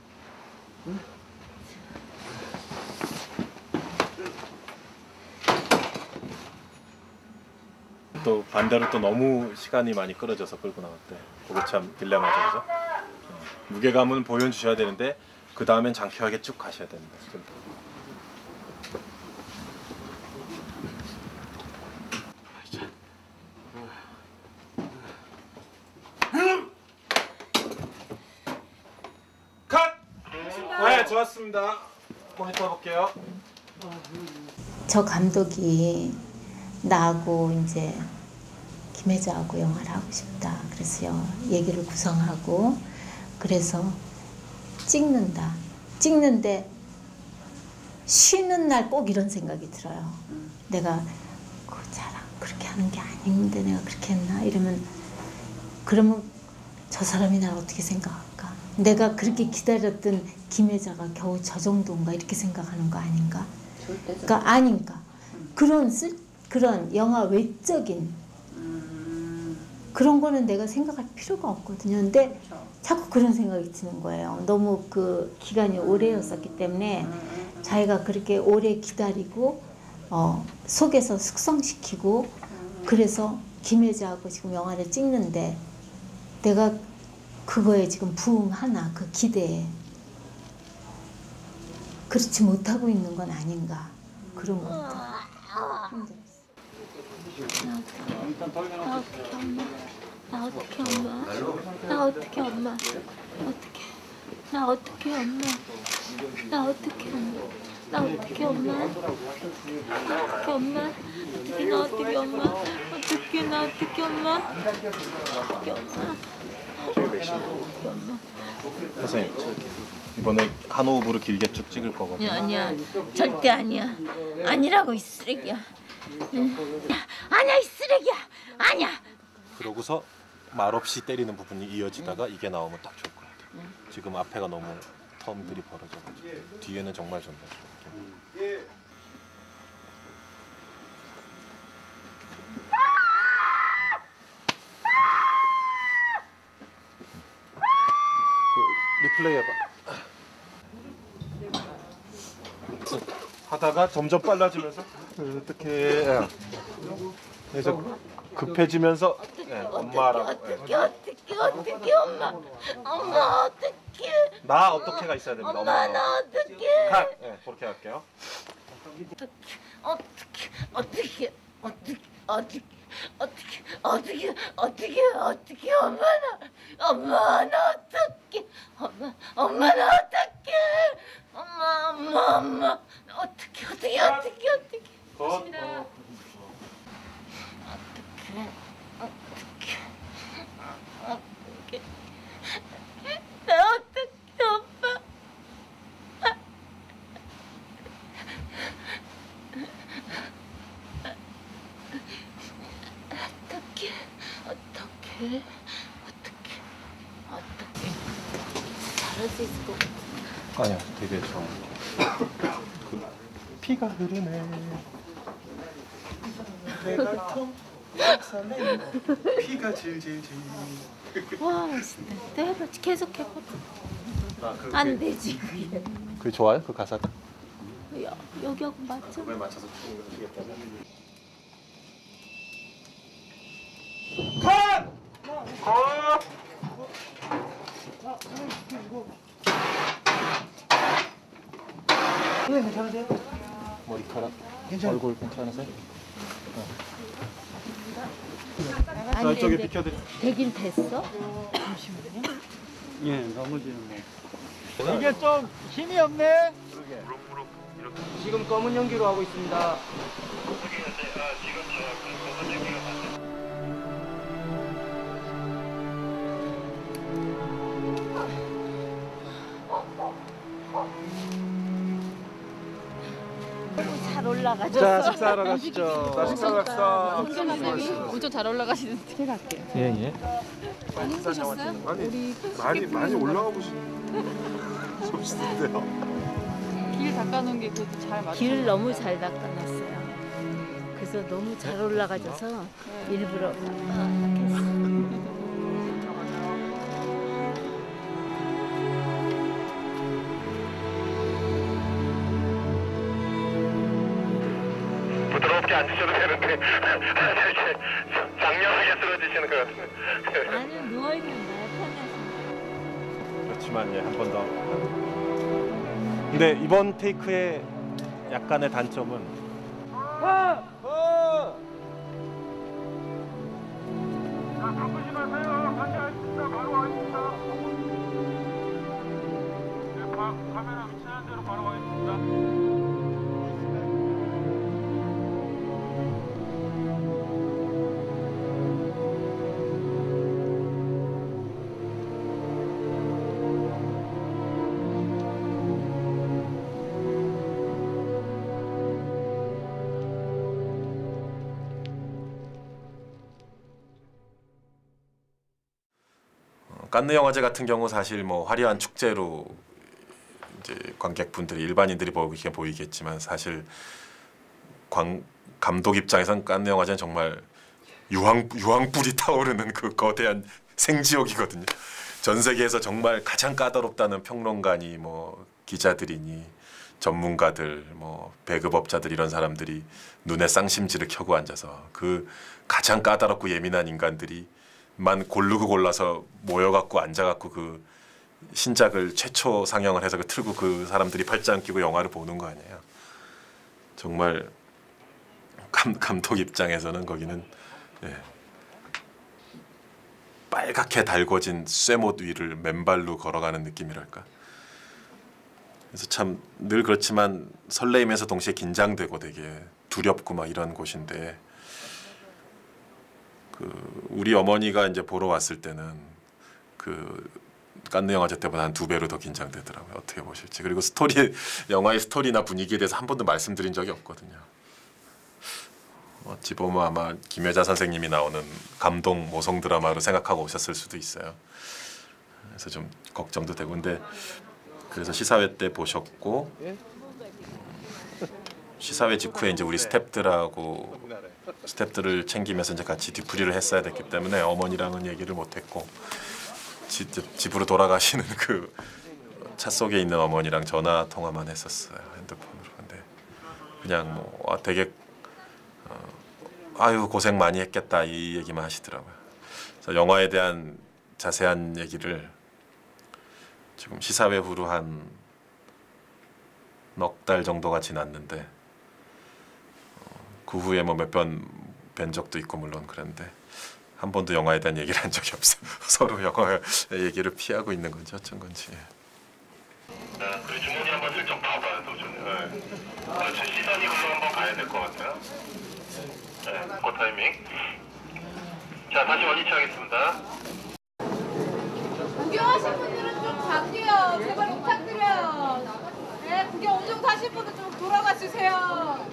또 반대로 또 너무 시간이 많이 끌어져서 끌고 나갔대. 그거 참 딜레마죠, 그죠? 무게감은 보여주셔야 되는데 그 다음엔 장쾌하게 쭉 가셔야 됩니다. 컷! 네, 좋았습니다. 모니터 볼게요. 저 감독이 나하고 이제 김혜자하고 영화를 하고 싶다. 그래서 얘기를 구성하고 그래서 찍는다. 찍는데 쉬는 날 꼭 이런 생각이 들어요. 내가 그 자랑 그렇게 하는 게 아닌데 내가 그렇게 했나? 이러면 그러면 저 사람이 날 어떻게 생각할까? 내가 그렇게 기다렸던 김혜자가 겨우 저 정도인가 이렇게 생각하는 거 아닌가? 그러니까 아닌가? 그런 쓸 그런 영화 외적인 그런 거는 내가 생각할 필요가 없거든요. 근데 자꾸 그런 생각이 드는 거예요. 너무 그 기간이 오래였었기 때문에 자기가 그렇게 오래 기다리고 어, 속에서 숙성시키고 그래서 김혜자하고 지금 영화를 찍는데 내가 그거에 지금 부응하나 그 기대에 그렇지 못하고 있는 건 아닌가 그런 것들 나 어떻게 엄마? 나 어떻게 엄마? 어떻게? 나 어떻게 엄마? 나 어떻게 엄마? 나 어떻게 엄마? 어떻게 엄마? 어떻게 나 어떻게 엄마? 어떻게 나 어떻게 엄마? 어떻게 엄마? 어떻게 엄마? 선생님, 이번에 한 호흡으로 길게 쭉 찍을 거거든요. 아니야, 절대 아니야. 아니라고 이 쓰레기야. 응. 아니야 이 쓰레기야. 아니야. 그러고서 말없이 때리는 부분이 이어지다가 이게 나오면 딱 좋을 것 같아요. 지금 앞에가 너무 텀들이 벌어져가지고 뒤에는 정말 좋네. 그 리플레이 해봐. 하다가 점점 빨라지면서 어떻게 그래서 급해지면서 네, 엄마라고 어떻게 어떻게 어떻게 엄마 엄마 어떻게 나 어떻게가 있어야 됩니다. 엄마 엄마 나 어떻게 가! 네, 그렇게 할게요. 어떻게 어떻게 어떻게 어떻게 어떻게 어떻게 어떻게 어떻게 엄마 나 엄마 나 어떻게 엄마 엄마 나 어떻게 엄마 엄마 엄마 어떻게 어떻게 어떻게 어떻게 좋습니다. 어떻게 어떻게 어떻게 나 어떻게 엄마 어떻게 어떻게 어떻게 어떻게 잘할 수 있을 것 같아. 아니야, 되게 좋아. 그 피가 흐르네. 내가 통 피가 질질질. 와 멋있다. 또 해봐. 계속 해봐. 아, 그, 안 되지. 그 좋아요? 그 가사가? 여, 여기하고 맞죠? 그거에 맞춰서 추겠다면. 컷! 컷! 네, 괜찮으세요? 머리카락, 괜찮아요. 얼굴 괜찮으세요? 아니, 자, 이쪽에 근데 비켜드려. 되긴 됐어? 잠시만요. 예, 넘어지는 거. 이게 좀 힘이 없네. 지금 검은 연기로 하고 있습니다. 잘 올라가죠. 자, 식사하러 가시죠. 자, 식사하러 갑시다. 엄청 잘 올라가시는 어떻게 갈게요. 예, 예. 많이 힘드셨어요? 아니, 많이 많이 올라가고 싶으신데요. 길 닦아놓은 게 그래도 잘 맞죠? 길을 너무 잘 닦아놨어요. 그래서 너무 잘 올라가져서 일부러 했어. 부드럽게 앉으셔도 되는데 이렇게 장렬하게 쓰러지시는 것 같은데. 아니 누워있는 거야 편해서. 그렇지만 예, 한 번 더. 근데 이번 테이크의 약간의 단점은 아! 어! 자, 바꾸지 마세요. 같이 하겠습니다. 바로 하겠습니다. 카메라 위치하는 대로 바로 가겠습니다. 칸느 영화제 같은 경우 사실 뭐 화려한 축제로 이제 관객분들이 일반인들이 보기에 보이겠지만 사실 광, 감독 입장에선 칸느 영화제는 정말 유황 유황불이 타오르는 그 거대한 생지옥이거든요. 전 세계에서 정말 가장 까다롭다는 평론가니 뭐 기자들이니 전문가들 뭐 배급업자들 이런 사람들이 눈에 쌍심지를 켜고 앉아서 그 가장 까다롭고 예민한 인간들이 만 고르고 골라서 모여갖고 앉아갖고 그 신작을 최초 상영을 해서 그 틀고 그 사람들이 팔짱 끼고 영화를 보는 거 아니에요. 정말 감, 감독 입장에서는 거기는 예, 빨갛게 달궈진 쇠못 위를 맨발로 걸어가는 느낌이랄까. 그래서 참 늘 그렇지만 설레이면서 동시에 긴장되고 되게 두렵고 막 이런 곳인데 그 우리 어머니가 이제 보러 왔을 때는 그 칸느 영화제 때보다 한 두 배로 더 긴장되더라고요. 어떻게 보실지. 그리고 스토리 영화의 스토리나 분위기에 대해서 한 번도 말씀드린 적이 없거든요. 어찌 보면 아마 김여자 선생님이 나오는 감동 모성 드라마로 생각하고 오셨을 수도 있어요. 그래서 좀 걱정도 되고 근데 그래서 시사회 때 보셨고 음, 시사회 직후에 이제 우리 스태프들하고 스태프들을 챙기면서 이제 같이 뒤풀이를 했어야 됐기 때문에 어머니랑은 얘기를 못했고 집, 집으로 돌아가시는 그 차 속에 있는 어머니랑 전화 통화만 했었어요. 핸드폰으로. 근데 그냥 뭐 아, 되게 어, 아유 고생 많이 했겠다 이 얘기만 하시더라고요. 그래서 영화에 대한 자세한 얘기를 지금 시사회 후로 한 넉 달 정도가 지났는데 어, 그 후에 뭐 몇 번 뵌 적도 있고 물론 그런데 한 번도 영화에 대한 얘기를 한 적이 없어요. 서로 영화 얘기를 피하고 있는 건지 어쩐 건지. 네, 그리고 주머니 한번 슬쩍 봐봐요, 도전이. 네. 저 시선이 걸로 한번 가야 될 것 같아요. 네, 그 타이밍. 자, 다시 원위치 하겠습니다. 구경하신 분들은 좀 갈게요. 제발 부탁드려요. 네, 구경 어느 정도 하실 분들 좀 돌아가 주세요.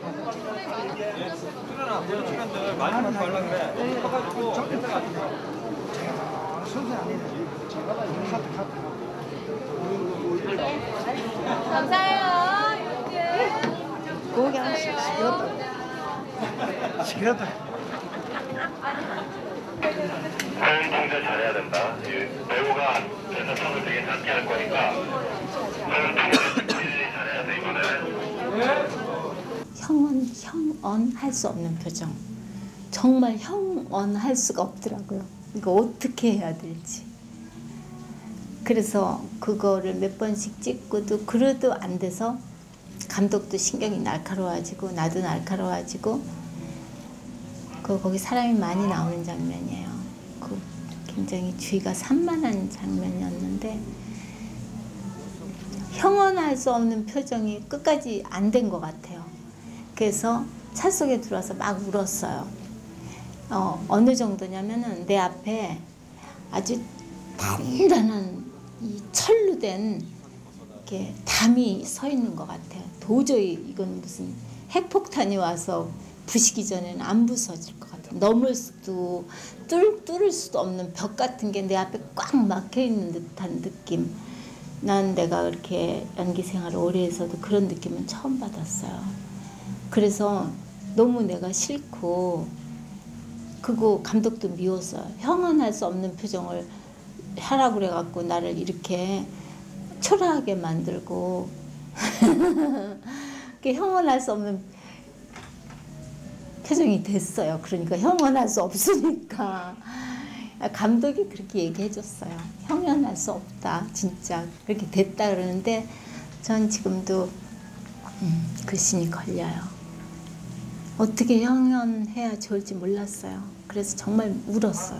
많이 하지 말라 그래. 커가지고 감사해요. 고기 하나씩 시켰다. 시켰다. 호응 통제 잘해야 된다. 이 배우가 대사선을 되게 작게 할 거니까 호응 통제 잘해야 돼 이번에. 형언, 형언 할 수 없는 표정. 정말 형언 할 수가 없더라고요. 이거 어떻게 해야 될지. 그래서 그거를 몇 번씩 찍고도 그래도 안 돼서 감독도 신경이 날카로워지고 나도 날카로워지고 그 거기 사람이 많이 나오는 장면이에요. 그 굉장히 주의가 산만한 장면이었는데 형언할 수 없는 표정이 끝까지 안 된 것 같아요. 그래서 차 속에 들어와서 막 울었어요. 어, 어느 정도냐면은 내 앞에 아주 단단한 이 철로 된 이렇게 담이 서 있는 것 같아요. 도저히 이건 무슨 핵폭탄이 와서 부시기 전에는 안 부서질 것 같아요. 넘을 수도 뚫, 뚫을 수도 없는 벽 같은 게 내 앞에 꽉 막혀 있는 듯한 느낌. 난 내가 그렇게 연기 생활을 오래 해서도 그런 느낌은 처음 받았어요. 그래서 너무 내가 싫고 그거 감독도 미웠어요. 형언할 수 없는 표정을 하라고 그래갖고 나를 이렇게 초라하게 만들고 형언할 수 없는 표정이 됐어요. 그러니까 형언할 수 없으니까 감독이 그렇게 얘기해줬어요. 형언할 수 없다. 진짜 그렇게 됐다 그러는데 전 지금도 음, 그 신이 걸려요. 어떻게 형언해야 좋을지 몰랐어요. 그래서 정말 울었어요.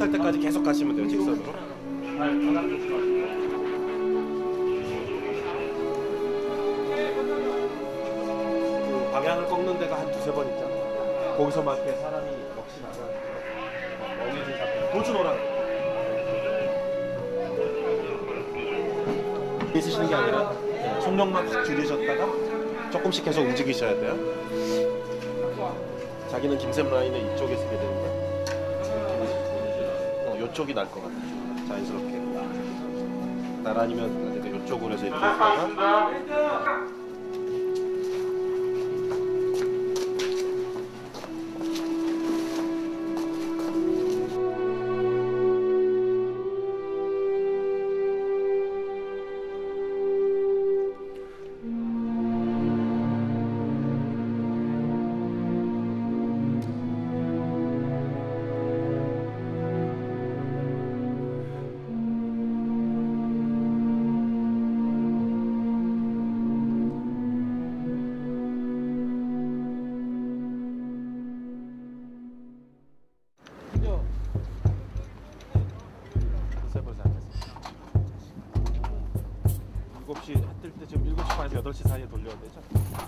도착할 때까지 계속 가시면 돼요, 직선으로. 그 방향을 꺾는 데가 한 두세 번 있잖아. 거기서 막 이렇게 사람이 넋이 나가는 어미줄 잡히는 도주노랑 있으시는 게 아니라 속력만 확 줄이셨다가 조금씩 계속 움직이셔야 돼요. 자기는 김샘 라인을 이쪽에 쓰게 되는데 어, 이쪽이 날 것 같아요. 자연스럽게 나란히면 내가 이쪽으로 해서 이렇게 했다가 일곱 시 해 뜰 때 지금 일곱 시 반에서 여덟 시 사이에 돌려야 되죠?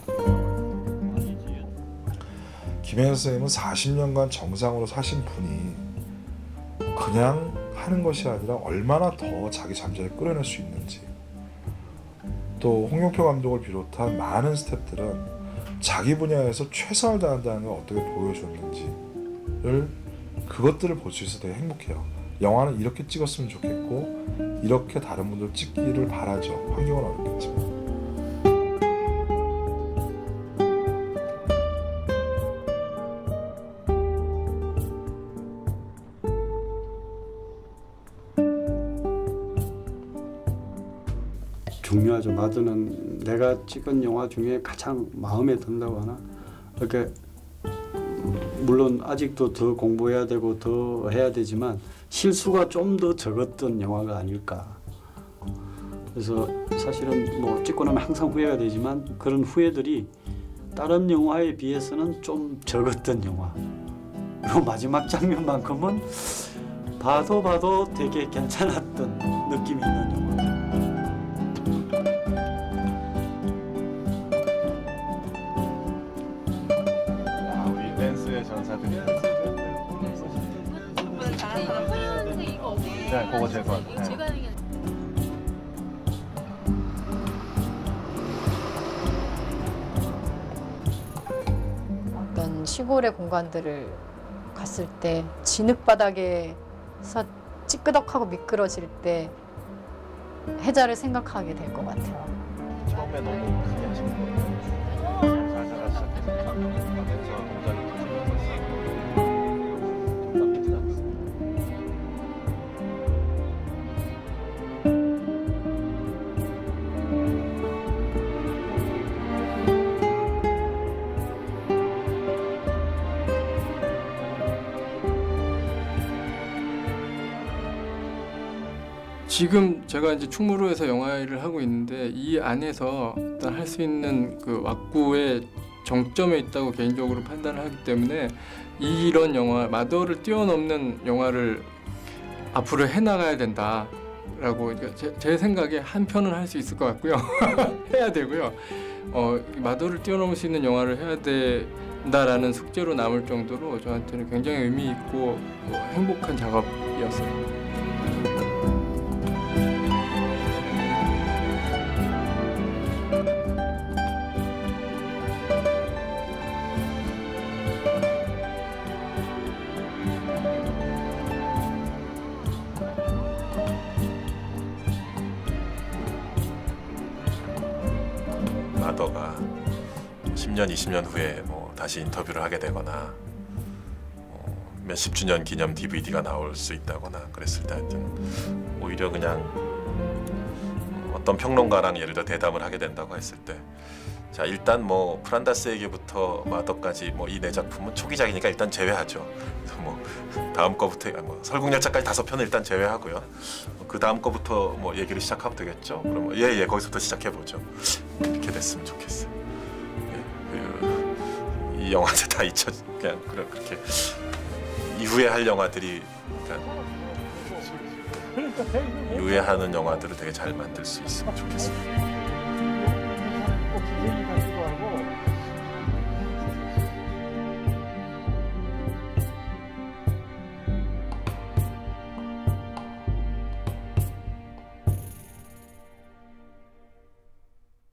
김혜연 선생님은 사십 년간 정상으로 사신 분이 그냥 하는 것이 아니라 얼마나 더 자기 잠자리를 끌어낼 수 있는지, 또 홍영표 감독을 비롯한 많은 스태프들은 자기 분야에서 최선을 다한다는 걸 어떻게 보여줬는지를, 그것들을 볼 수 있어서 되게 행복해요. 영화는 이렇게 찍었으면 좋겠고 이렇게 다른 분들 찍기를 바라죠. 환경은 어렵겠지만. 중요하죠. 나도는 내가 찍은 영화 중에 가장 마음에 든다고 하나, 이렇게 물론 아직도 더 공부해야 되고 더 해야 되지만 실수가 좀 더 적었던 영화가 아닐까. 그래서 사실은 뭐 찍고 나면 항상 후회가 되지만 그런 후회들이 다른 영화에 비해서는 좀 적었던 영화. 그리고 마지막 장면만큼은 봐도 봐도 되게 괜찮았던 느낌이 있는 영화. 네, 그거 제가. 네. 어떤 시골의 공간들을 갔을 때 진흙바닥에서 찌끄덕하고 미끄러질 때 해자를 생각하게 될 것 같아요. 처음에 너무 크게 하시는 거예요. 살살 시작해서 동작이 지금 제가 이제 충무로에서 영화 일을 하고 있는데 이 안에서 일단 할 수 있는 그 왁구의 정점에 있다고 개인적으로 판단을 하기 때문에 이런 영화, 마더를 뛰어넘는 영화를 앞으로 해나가야 된다라고 제, 제 생각에 한 편은 할 수 있을 것 같고요. 해야 되고요. 어, 마더를 뛰어넘을 수 있는 영화를 해야 된다라는 숙제로 남을 정도로 저한테는 굉장히 의미 있고 어, 행복한 작업이었어요. 마더가 십 년, 이십 년 후에 뭐 다시 인터뷰를 하게 되거나 어, 몇십 주년 기념 디비디가 나올 수 있다거나 그랬을 때 하여튼 오히려 그냥 어떤 평론가랑 예를 들어 대담을 하게 된다고 했을 때, 자 일단 뭐 프란다스에게부터 마더까지 뭐 이 네 작품은 초기작이니까 일단 제외하죠. 그래서 뭐 다음 거부터 뭐 설국열차까지 다섯 편을 일단 제외하고요. 그 다음 거부터 뭐 얘기를 시작하면 되겠죠. 그럼 예예 거기서부터 시작해 보죠. 이렇게 됐으면 좋겠어요. 예, 그, 이 영화들 다 잊혀 그냥 그렇게 이후에 할 영화들이 그러니까 유해하는 영화들을 되게 잘 만들 수 있으면 좋겠습니다. 꼭 선생님 같기도 하고